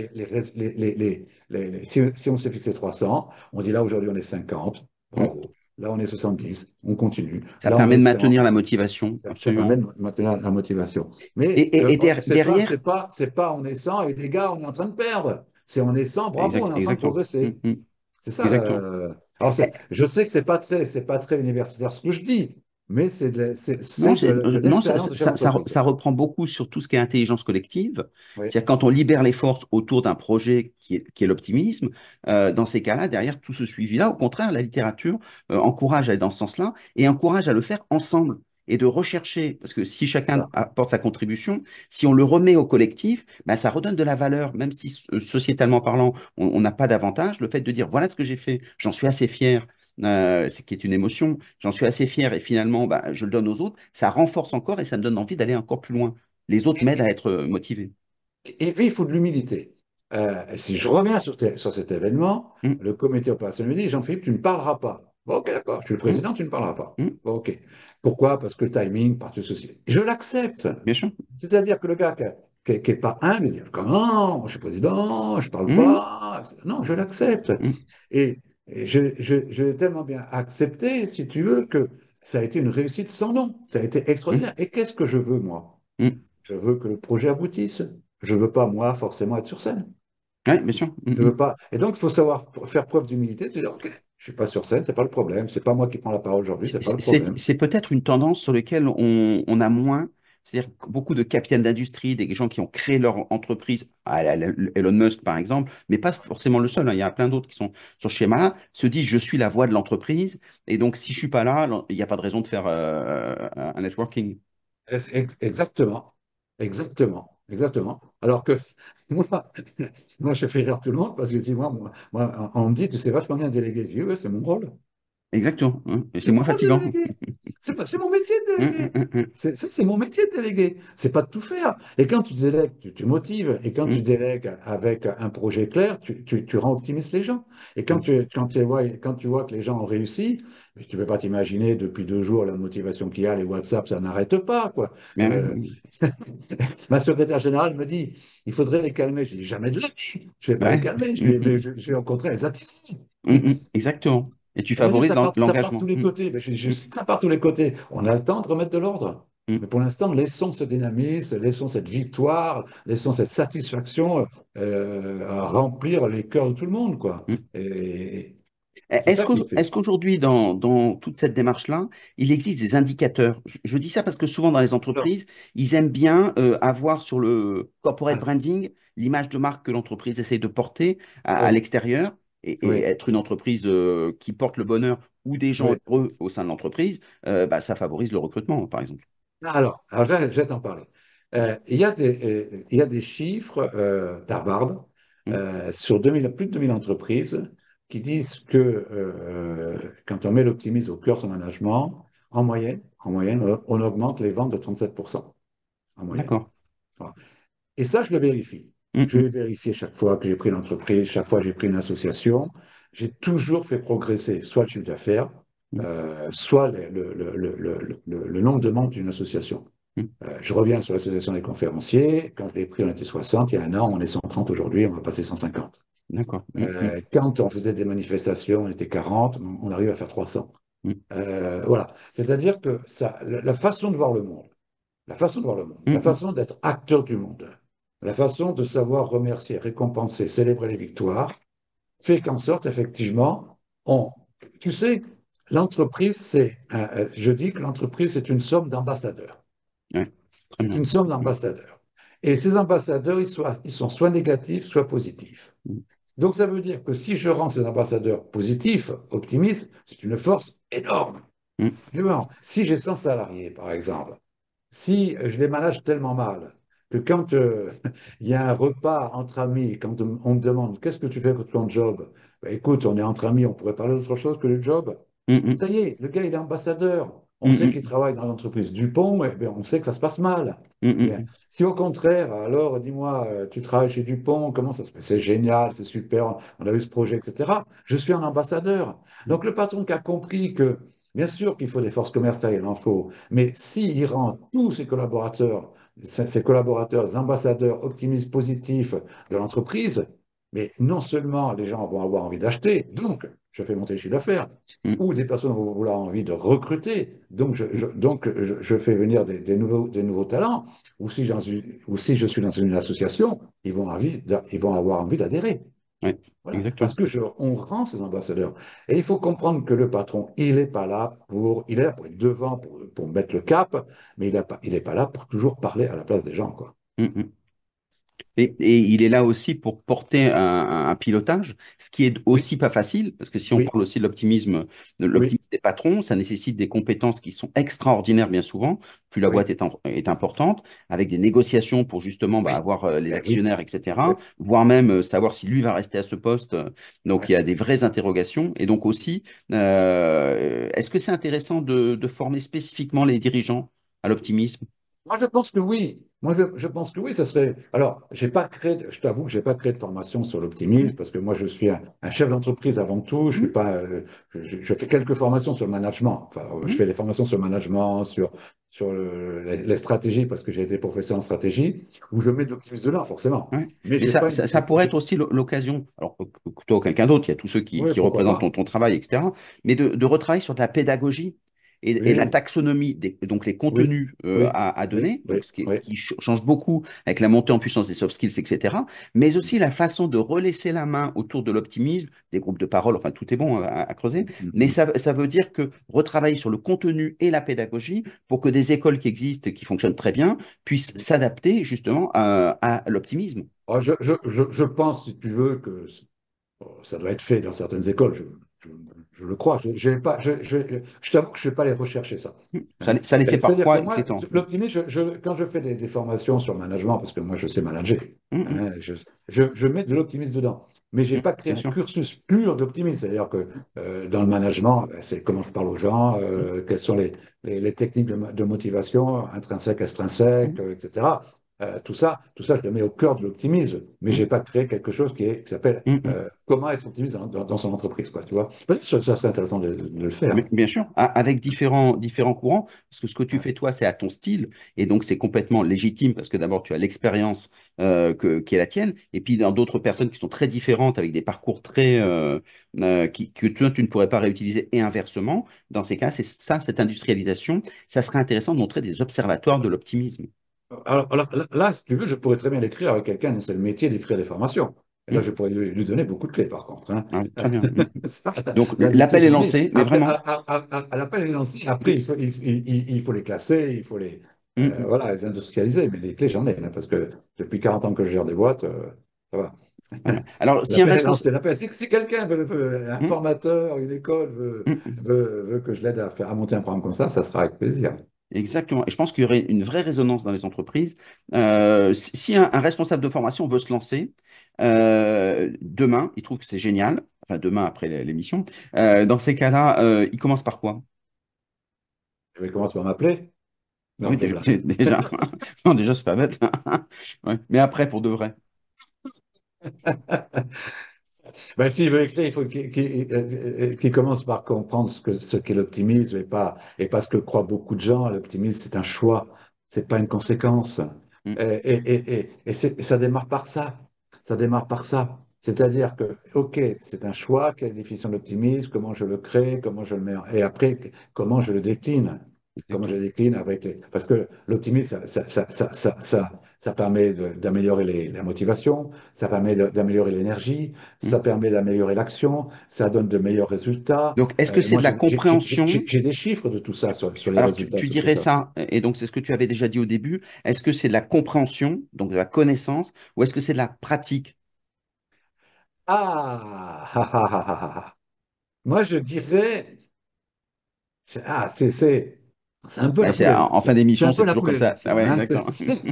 Speaker 2: si on s'est fixé 300, on dit là aujourd'hui on est 50,
Speaker 1: Mhm.
Speaker 2: bravo. Là on est 70, on continue.
Speaker 1: Ça
Speaker 2: Là on
Speaker 1: permet
Speaker 2: est
Speaker 1: de
Speaker 2: 100,
Speaker 1: maintenir la motivation,
Speaker 2: ça permet
Speaker 1: absolument.
Speaker 2: de maintenir la motivation. Mais
Speaker 1: Et derrière,
Speaker 2: c'est pas on est 100 et les gars, on est en train de perdre. C'est on est 100, bravo, on est en train de
Speaker 1: exactement.
Speaker 2: progresser. C'est ça.
Speaker 1: Exactement.
Speaker 2: Alors, je sais que c'est pas très universitaire ce que je dis, mais
Speaker 1: Non,
Speaker 2: c'est de
Speaker 1: non,
Speaker 2: l'expérience de chef d'entreprise.
Speaker 1: ça reprend beaucoup sur tout ce qui est intelligence collective.
Speaker 2: Oui,
Speaker 1: C'est-à-dire quand on libère les forces autour d'un projet qui est l'optimisme, dans ces cas-là, derrière tout ce suivi-là, au contraire, la littérature encourage à aller dans ce sens-là et encourage à le faire ensemble et de rechercher, parce que si
Speaker 2: c'est
Speaker 1: chacun
Speaker 2: ça.
Speaker 1: apporte sa contribution, si on le remet au collectif, ben, ça redonne de la valeur, même si sociétalement parlant, on n'a pas d'avantage, le fait de dire, voilà ce que j'ai fait, j'en suis assez fier, c'est qui est une émotion. J'en suis assez fier et finalement, bah, je le donne aux autres. Ça renforce encore et ça me donne envie d'aller encore plus loin. Les autres m'aident à être motivé.
Speaker 2: Et puis, il faut de l'humilité. Si je reviens sur cet événement,
Speaker 1: Hum,
Speaker 2: le comité opérationnel me dit, Jean-Philippe, tu ne parleras pas. Bon, ok, d'accord, je suis le
Speaker 1: hum,
Speaker 2: président, tu ne parleras pas.
Speaker 1: hum,
Speaker 2: Bon, ok. Pourquoi? Parce que timing, parce que ceci. Je l'accepte.
Speaker 1: bien sûr.
Speaker 2: C'est-à-dire que le gars qui est pas humble, il dit, comment, moi je suis président, je parle
Speaker 1: Hum,
Speaker 2: pas. Non, je l'accepte.
Speaker 1: hum,
Speaker 2: Et je l'ai tellement bien accepté, si tu veux, que ça a été une réussite sans nom. Ça a été
Speaker 1: hum,
Speaker 2: extraordinaire. Et qu'est-ce que je veux, moi?
Speaker 1: hum.
Speaker 2: Je veux que le projet aboutisse. Je veux pas, moi, forcément être sur scène.
Speaker 1: Ouais, bien sûr.
Speaker 2: Je veux pas. Et donc, il faut savoir faire preuve d'humilité, de se dire, OK, je suis pas sur scène, c'est pas le problème. C'est pas moi qui prends la parole aujourd'hui, c'est pas le problème.
Speaker 1: C'est peut-être une tendance sur laquelle on a moins, c'est-à-dire que beaucoup de capitaines d'industrie, des gens qui ont créé leur entreprise, Elon Musk par exemple, mais pas forcément le seul, hein, il y a plein d'autres qui sont sur ce schéma-là, se disent je suis la voix de l'entreprise, et donc si je suis pas là, il n'y a pas de raison de faire un networking.
Speaker 2: Exactement. Exactement. Exactement. Alors que moi, moi, je fais rire tout le monde parce que, dis-moi, on me dit, tu sais vachement bien déléguer. Je dis, ouais, c'est mon rôle.
Speaker 1: Exactement, hein, et c'est
Speaker 2: C'est mon
Speaker 1: moins
Speaker 2: rôle de
Speaker 1: fatigant.
Speaker 2: déléguer. C'est mon métier de
Speaker 1: Hum, hum,
Speaker 2: déléguer.
Speaker 1: hum, hum,
Speaker 2: C'est mon métier de déléguer. C'est pas de tout faire. Et quand tu délègues, tu motives. Et quand tu
Speaker 1: hum,
Speaker 2: délègues avec un projet clair, tu rends optimistes les gens. Et
Speaker 1: hum.
Speaker 2: quand tu vois que les gens ont réussi, mais tu peux pas t'imaginer depuis 2 jours la motivation qu'il y a, les WhatsApp, ça n'arrête pas, quoi.
Speaker 1: Mais ouais,
Speaker 2: Euh, Ma secrétaire générale me dit, il faudrait les calmer. Je dis, jamais de la vie. Je vais pas les
Speaker 1: ouais.
Speaker 2: calmer. Je vais rencontrer les artistes.
Speaker 1: Exactement. Et tu
Speaker 2: On va dire que
Speaker 1: favorises
Speaker 2: ça part de tous
Speaker 1: l'engagement.
Speaker 2: les côtés. Mais ça part de tous les côtés. On a le temps de remettre de l'ordre.
Speaker 1: Hum.
Speaker 2: Mais pour l'instant, laissons ce dynamisme, laissons cette victoire, laissons cette satisfaction remplir les cœurs de tout le monde, quoi.
Speaker 1: Hum.
Speaker 2: Et c'est ça qui fait.
Speaker 1: Est-ce qu'aujourd'hui, dans toute cette démarche-là, il existe des indicateurs? Je dis ça parce que souvent dans les
Speaker 2: Alors,
Speaker 1: entreprises, ils aiment bien avoir sur le corporate
Speaker 2: alors,
Speaker 1: branding l'image de marque que l'entreprise essaie de porter à
Speaker 2: oui,
Speaker 1: l'extérieur et
Speaker 2: oui,
Speaker 1: être une entreprise qui porte le bonheur ou des gens
Speaker 2: oui.
Speaker 1: heureux au sein de l'entreprise, bah, ça favorise le recrutement, par exemple.
Speaker 2: Alors je vais t'en parler. Il y a des chiffres d'Harvard
Speaker 1: Hum,
Speaker 2: sur 2000, plus de 2000 entreprises qui disent que quand on met l'optimisme au cœur de son management, en moyenne, on augmente les ventes de 37% en moyenne.
Speaker 1: d'accord.
Speaker 2: Voilà. Et ça, je le vérifie.
Speaker 1: Hum,
Speaker 2: Je
Speaker 1: hum,
Speaker 2: l'ai vérifié chaque fois que j'ai pris l'entreprise, chaque fois que j'ai pris une association. J'ai toujours fait progresser soit le chiffre d'affaires,
Speaker 1: hum,
Speaker 2: soit le nombre de membres d'une association.
Speaker 1: hum.
Speaker 2: Je reviens sur l'association des conférenciers. Quand je l'ai pris, on était 60. Il y a un an, on est 130 aujourd'hui, on va passer 150.
Speaker 1: D'accord. Hum, hum,
Speaker 2: Quand on faisait des manifestations, on était 40, on arrive à faire 300.
Speaker 1: hum,
Speaker 2: Voilà. C'est-à-dire que ça, la façon de voir le monde, la façon de voir le monde,
Speaker 1: hum,
Speaker 2: la
Speaker 1: hum,
Speaker 2: façon d'être acteur du monde, la façon de savoir remercier, récompenser, célébrer les victoires, fait qu'en sorte, effectivement, tu sais, l'entreprise, je dis que l'entreprise, c'est une somme d'ambassadeurs.
Speaker 1: ouais, très
Speaker 2: C'est
Speaker 1: bien.
Speaker 2: une somme
Speaker 1: Hum,
Speaker 2: d'ambassadeurs. Et ces ambassadeurs, ils sont soit négatifs, soit positifs.
Speaker 1: hum,
Speaker 2: Donc, ça veut dire que si je rends ces ambassadeurs positifs, optimistes, c'est une force énorme.
Speaker 1: hum,
Speaker 2: Énorme. Si j'ai 100 salariés, par exemple, si je les manage tellement mal que quand il y a un repas entre amis, quand on me demande qu'est-ce que tu fais pour ton job, ben, écoute, on est entre amis, on pourrait parler d'autre chose que le job.
Speaker 1: hum, hum,
Speaker 2: Ça y est, le gars, il est ambassadeur. On
Speaker 1: hum,
Speaker 2: sait qu'il
Speaker 1: hum,
Speaker 2: travaille dans l'entreprise Dupont, et bien, on sait que ça se passe mal.
Speaker 1: hum, hum,
Speaker 2: Bien.
Speaker 1: hum.
Speaker 2: Si au contraire, alors dis-moi, tu travailles chez Dupont, comment ça se passe? C'est génial, c'est super, on a eu ce projet, etc. Je suis un ambassadeur. Donc le patron qui a compris que, bien sûr qu'il faut des forces commerciales, il en faut, mais s'il rend tous ses collaborateurs, les ambassadeurs optimistes, positifs de l'entreprise, mais non seulement les gens vont avoir envie d'acheter, donc je fais monter le chiffre d'affaires,
Speaker 1: Hum,
Speaker 2: ou des personnes vont vouloir envie de recruter, donc je fais venir des nouveaux talents, ou si je suis dans une association, ils vont avoir envie d'adhérer.
Speaker 1: ouais,
Speaker 2: Voilà, parce
Speaker 1: exactement.
Speaker 2: que on rend ces ambassadeurs. Et il faut comprendre que le patron, il est là pour être devant, pour mettre le cap, mais il est pas là pour toujours parler à la place des gens, quoi.
Speaker 1: Hum, hum. Et il est là aussi pour porter un pilotage, ce qui est
Speaker 2: Oui,
Speaker 1: aussi pas facile, parce que si on
Speaker 2: oui,
Speaker 1: parle aussi de
Speaker 2: oui,
Speaker 1: l'optimisme des patrons, ça nécessite des compétences qui sont extraordinaires bien souvent, plus la
Speaker 2: oui,
Speaker 1: boîte est importante, avec des négociations pour justement bah,
Speaker 2: oui,
Speaker 1: avoir les
Speaker 2: oui,
Speaker 1: actionnaires,
Speaker 2: oui,
Speaker 1: etc., voire même savoir si lui va rester à ce poste. Donc
Speaker 2: oui.
Speaker 1: il y a des vraies interrogations. Et donc aussi, est-ce que c'est intéressant de former spécifiquement les dirigeants à l'optimisme?
Speaker 2: Moi, je pense que oui. Je pense que oui, ça serait. Alors, j'ai pas créé, je t'avoue que j'ai pas créé de formation sur l'optimisme
Speaker 1: Mhm,
Speaker 2: parce que moi, je suis un chef d'entreprise avant tout. Je suis
Speaker 1: mhm,
Speaker 2: pas, je fais quelques formations sur le management. Enfin, je
Speaker 1: mhm.
Speaker 2: fais des formations sur le management, les stratégies parce que j'ai été professeur en stratégie où je mets de l'optimisme dedans, forcément.
Speaker 1: Ouais.
Speaker 2: Mais
Speaker 1: Mais
Speaker 2: j'ai pas une,
Speaker 1: ça pourrait être aussi l'occasion, alors que toi ou quelqu'un d'autre, il y a tous ceux
Speaker 2: oui,
Speaker 1: qui
Speaker 2: pourquoi
Speaker 1: représentent
Speaker 2: pas.
Speaker 1: ton travail, etc., mais de retravailler sur de la pédagogie et la
Speaker 2: Oui,
Speaker 1: taxonomie, donc les
Speaker 2: oui,
Speaker 1: contenus
Speaker 2: oui,
Speaker 1: à
Speaker 2: oui,
Speaker 1: donner, donc
Speaker 2: oui, oui.
Speaker 1: qui change beaucoup avec la montée en puissance des soft skills, etc., mais aussi la façon de relaisser la main autour de l'optimisme, des groupes de parole, enfin tout est bon à creuser, mais
Speaker 2: Mhm.
Speaker 1: ça veut dire que retravailler sur le contenu et la pédagogie pour que des écoles qui existent, qui fonctionnent très bien, puissent s'adapter justement à l'optimisme.
Speaker 2: Ah, je pense, si tu veux, que ça doit être fait dans certaines écoles, je- je le crois. Je t'avoue que je ne vais pas les rechercher, ça.
Speaker 1: Ça,
Speaker 2: Hein.
Speaker 1: ça les fait
Speaker 2: C'est-à-dire que
Speaker 1: parfois,
Speaker 2: moi,
Speaker 1: etc.
Speaker 2: l'optimisme, quand je fais des formations sur le management, parce que moi, je sais manager,
Speaker 1: Mm,
Speaker 2: hein, je mets de l'optimisme dedans. Mais je n'ai pas créé
Speaker 1: bien
Speaker 2: un
Speaker 1: sûr.
Speaker 2: cursus pur d'optimisme. C'est-à-dire que dans le management, ben, c'est comment je parle aux gens,
Speaker 1: Mm,
Speaker 2: quelles sont les techniques de motivation, intrinsèque, extrinsèque,
Speaker 1: mm,
Speaker 2: etc. Tout ça, je le mets au cœur de l'optimisme. Mais je
Speaker 1: mm,
Speaker 2: n'ai pas créé quelque chose qui s'appelle
Speaker 1: mm, mm.
Speaker 2: comment être optimiste dans son entreprise, quoi, tu vois. Peut-être que ça serait intéressant de le faire.
Speaker 1: Bien sûr, avec différents courants, parce que ce que tu
Speaker 2: Ouais.
Speaker 1: fais toi, c'est à ton style, et donc c'est complètement légitime, parce que d'abord, tu as l'expérience qui est la tienne, et puis dans d'autres personnes qui sont très différentes, avec des parcours très que toi, tu ne pourrais pas réutiliser, et inversement, dans ces cas, c'est ça, cette industrialisation, ça serait intéressant de montrer des observatoires de l'optimisme.
Speaker 2: Alors, là, si tu veux, je pourrais très bien l'écrire avec quelqu'un dont c'est le métier d'écrire des formations. Et là,
Speaker 1: Mm.
Speaker 2: je pourrais lui donner beaucoup de clés, par contre. Hein.
Speaker 1: Ah oui, très bien. Mm.
Speaker 2: Ça,
Speaker 1: Donc
Speaker 2: là, des clés,
Speaker 1: l'appel est
Speaker 2: j'en ai.
Speaker 1: lancé, mais
Speaker 2: Après,
Speaker 1: vraiment.
Speaker 2: à l'appel est lancé. Après, il faut les classer, il faut
Speaker 1: Mm, mm.
Speaker 2: voilà, les industrialiser. Mais les clés, j'en ai. Hein, parce que depuis 40 ans que je gère des boîtes, ça va.
Speaker 1: Très bien. Alors, si un
Speaker 2: L'appel est lancé.
Speaker 1: responsable...
Speaker 2: Si quelqu'un un formateur, une école veut que je l'aide à monter un programme comme ça sera avec plaisir.
Speaker 1: Exactement. Et je pense qu'il y aurait une vraie résonance dans les entreprises. Si un responsable de formation veut se lancer, demain, il trouve que c'est génial, enfin demain après l'émission, dans ces cas-là, il commence par quoi?
Speaker 2: Je vais commencer par m'appeler. Non,
Speaker 1: Oui,
Speaker 2: je blague.
Speaker 1: déjà. Non, déjà, c'est pas bête. Ouais. Mais après, pour de vrai.
Speaker 2: Ben, s'il veut écrire, il faut qu'il commence par comprendre ce qu'est l'optimisme et pas ce que croient beaucoup de gens. L'optimisme, c'est un choix, c'est pas une conséquence.
Speaker 1: Mm,
Speaker 2: Ça démarre par ça. Ça démarre par ça. C'est-à-dire que, OK, c'est un choix, quelle est la définition de l'optimisme, comment je le crée, comment je le mets, et après, comment je le décline. Comment je le
Speaker 1: exactement.
Speaker 2: décline Parce que l'optimisme, ça permet d'améliorer la motivation, ça permet d'améliorer l'énergie, ça
Speaker 1: Mm.
Speaker 2: permet d'améliorer l'action, ça donne de meilleurs résultats.
Speaker 1: Donc, est-ce que c'est
Speaker 2: Moi,
Speaker 1: de la compréhension?
Speaker 2: j'ai des chiffres de tout ça sur les
Speaker 1: Alors,
Speaker 2: résultats
Speaker 1: tu
Speaker 2: sur tout
Speaker 1: dirais
Speaker 2: ça.
Speaker 1: ça, et donc c'est ce que tu avais déjà dit au début. Est-ce que c'est de la compréhension, donc de la connaissance, ou est-ce que c'est de la pratique?
Speaker 2: Ah, ah, ah, ah, ah, ah. Moi, je dirais, ah, c'est un peu
Speaker 1: Ouais,
Speaker 2: la poule et
Speaker 1: en
Speaker 2: l'œuf,
Speaker 1: fin
Speaker 2: là. C'est
Speaker 1: d'émission,
Speaker 2: un peu
Speaker 1: c'est
Speaker 2: la
Speaker 1: toujours
Speaker 2: poule
Speaker 1: comme
Speaker 2: et
Speaker 1: ça.
Speaker 2: l'œuf,
Speaker 1: Ah
Speaker 2: là.
Speaker 1: ouais,
Speaker 2: Hein.
Speaker 1: exactement.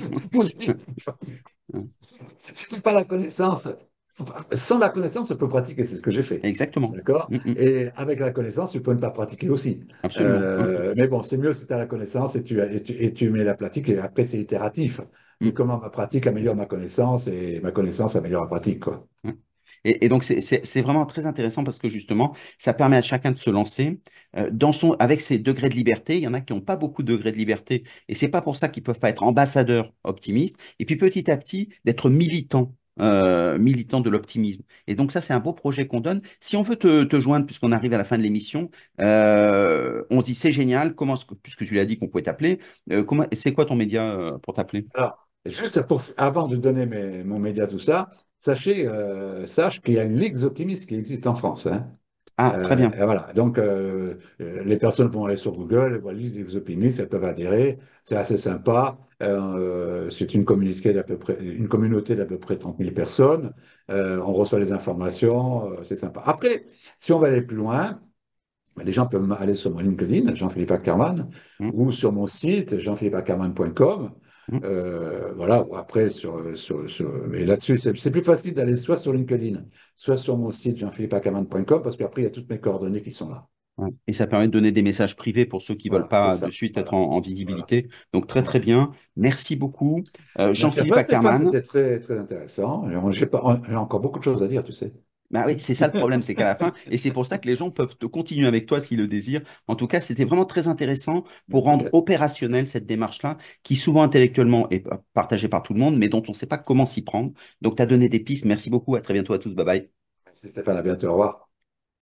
Speaker 2: C'est pas la connaissance. Sans la connaissance, on peut pratiquer, c'est ce que j'ai fait.
Speaker 1: Exactement.
Speaker 2: D'accord?
Speaker 1: Mm, mm.
Speaker 2: Et avec la connaissance, tu peux ne pas pratiquer aussi.
Speaker 1: Absolument. Mm,
Speaker 2: Mais bon, c'est mieux si tu as la connaissance et tu mets la pratique, et après, c'est itératif. C'est
Speaker 1: mm.
Speaker 2: comment ma pratique
Speaker 1: C'est
Speaker 2: améliore
Speaker 1: ça.
Speaker 2: ma connaissance et ma connaissance améliore la pratique, quoi.
Speaker 1: Mm. Et donc, c'est vraiment très intéressant parce que justement, ça permet à chacun de se lancer avec ses degrés de liberté. Il y en a qui n'ont pas beaucoup de degrés de liberté et c'est pas pour ça qu'ils peuvent pas être ambassadeurs optimistes. Et puis petit à petit, d'être militants de l'optimisme. Et donc, ça, c'est un beau projet qu'on donne. Si on veut te joindre, puisqu'on arrive à la fin de l'émission, on se dit c'est génial. Puisque tu l'as dit qu'on pouvait t'appeler, c'est quoi ton média pour t'appeler?
Speaker 2: Alors, avant de donner mon média, tout ça, sache qu'il y a une Ligue des optimistes qui existe en France. Hein.
Speaker 1: Ah, très bien.
Speaker 2: Et voilà. Donc, les personnes vont aller sur Google, elles voient la Ligue des optimistes, elles peuvent adhérer. C'est assez sympa. C'est une communauté d'à peu près 30 000 personnes. On reçoit les informations, c'est sympa. Après, si on va aller plus loin, les gens peuvent aller sur mon LinkedIn, Jean-Philippe Ackermann,
Speaker 1: Mm,
Speaker 2: ou sur mon site, jean-philippeackermann.com.
Speaker 1: mm.
Speaker 2: Voilà, ou après, et là-dessus, c'est plus facile d'aller soit sur LinkedIn, soit sur mon site, jean-philippeackermann.com, parce qu'après, il y a toutes mes coordonnées qui sont là.
Speaker 1: Ouais. Et ça permet de donner des messages privés pour ceux qui ne veulent
Speaker 2: Voilà, c'est
Speaker 1: pas de
Speaker 2: ça.
Speaker 1: suite être
Speaker 2: Voilà,
Speaker 1: en
Speaker 2: voilà,
Speaker 1: visibilité. Donc, très, très
Speaker 2: voilà.
Speaker 1: bien. Merci beaucoup.
Speaker 2: Merci à
Speaker 1: Jean-Philippe
Speaker 2: toi, Stéphane,
Speaker 1: Ackermann.
Speaker 2: c'était très, très intéressant. J'ai encore beaucoup de choses à dire, tu sais.
Speaker 1: Bah oui, c'est ça le problème, c'est qu'à la fin, et c'est pour ça que les gens peuvent te continuer avec toi s'ils le désirent. En tout cas, c'était vraiment très intéressant pour
Speaker 2: Merci
Speaker 1: rendre
Speaker 2: bien.
Speaker 1: opérationnelle cette démarche-là, qui souvent intellectuellement est partagée par tout le monde, mais dont on ne sait pas comment s'y prendre. Donc, tu as donné des pistes. Merci beaucoup. À très bientôt à tous. Bye bye.
Speaker 2: Merci Stéphane, à bientôt, au revoir.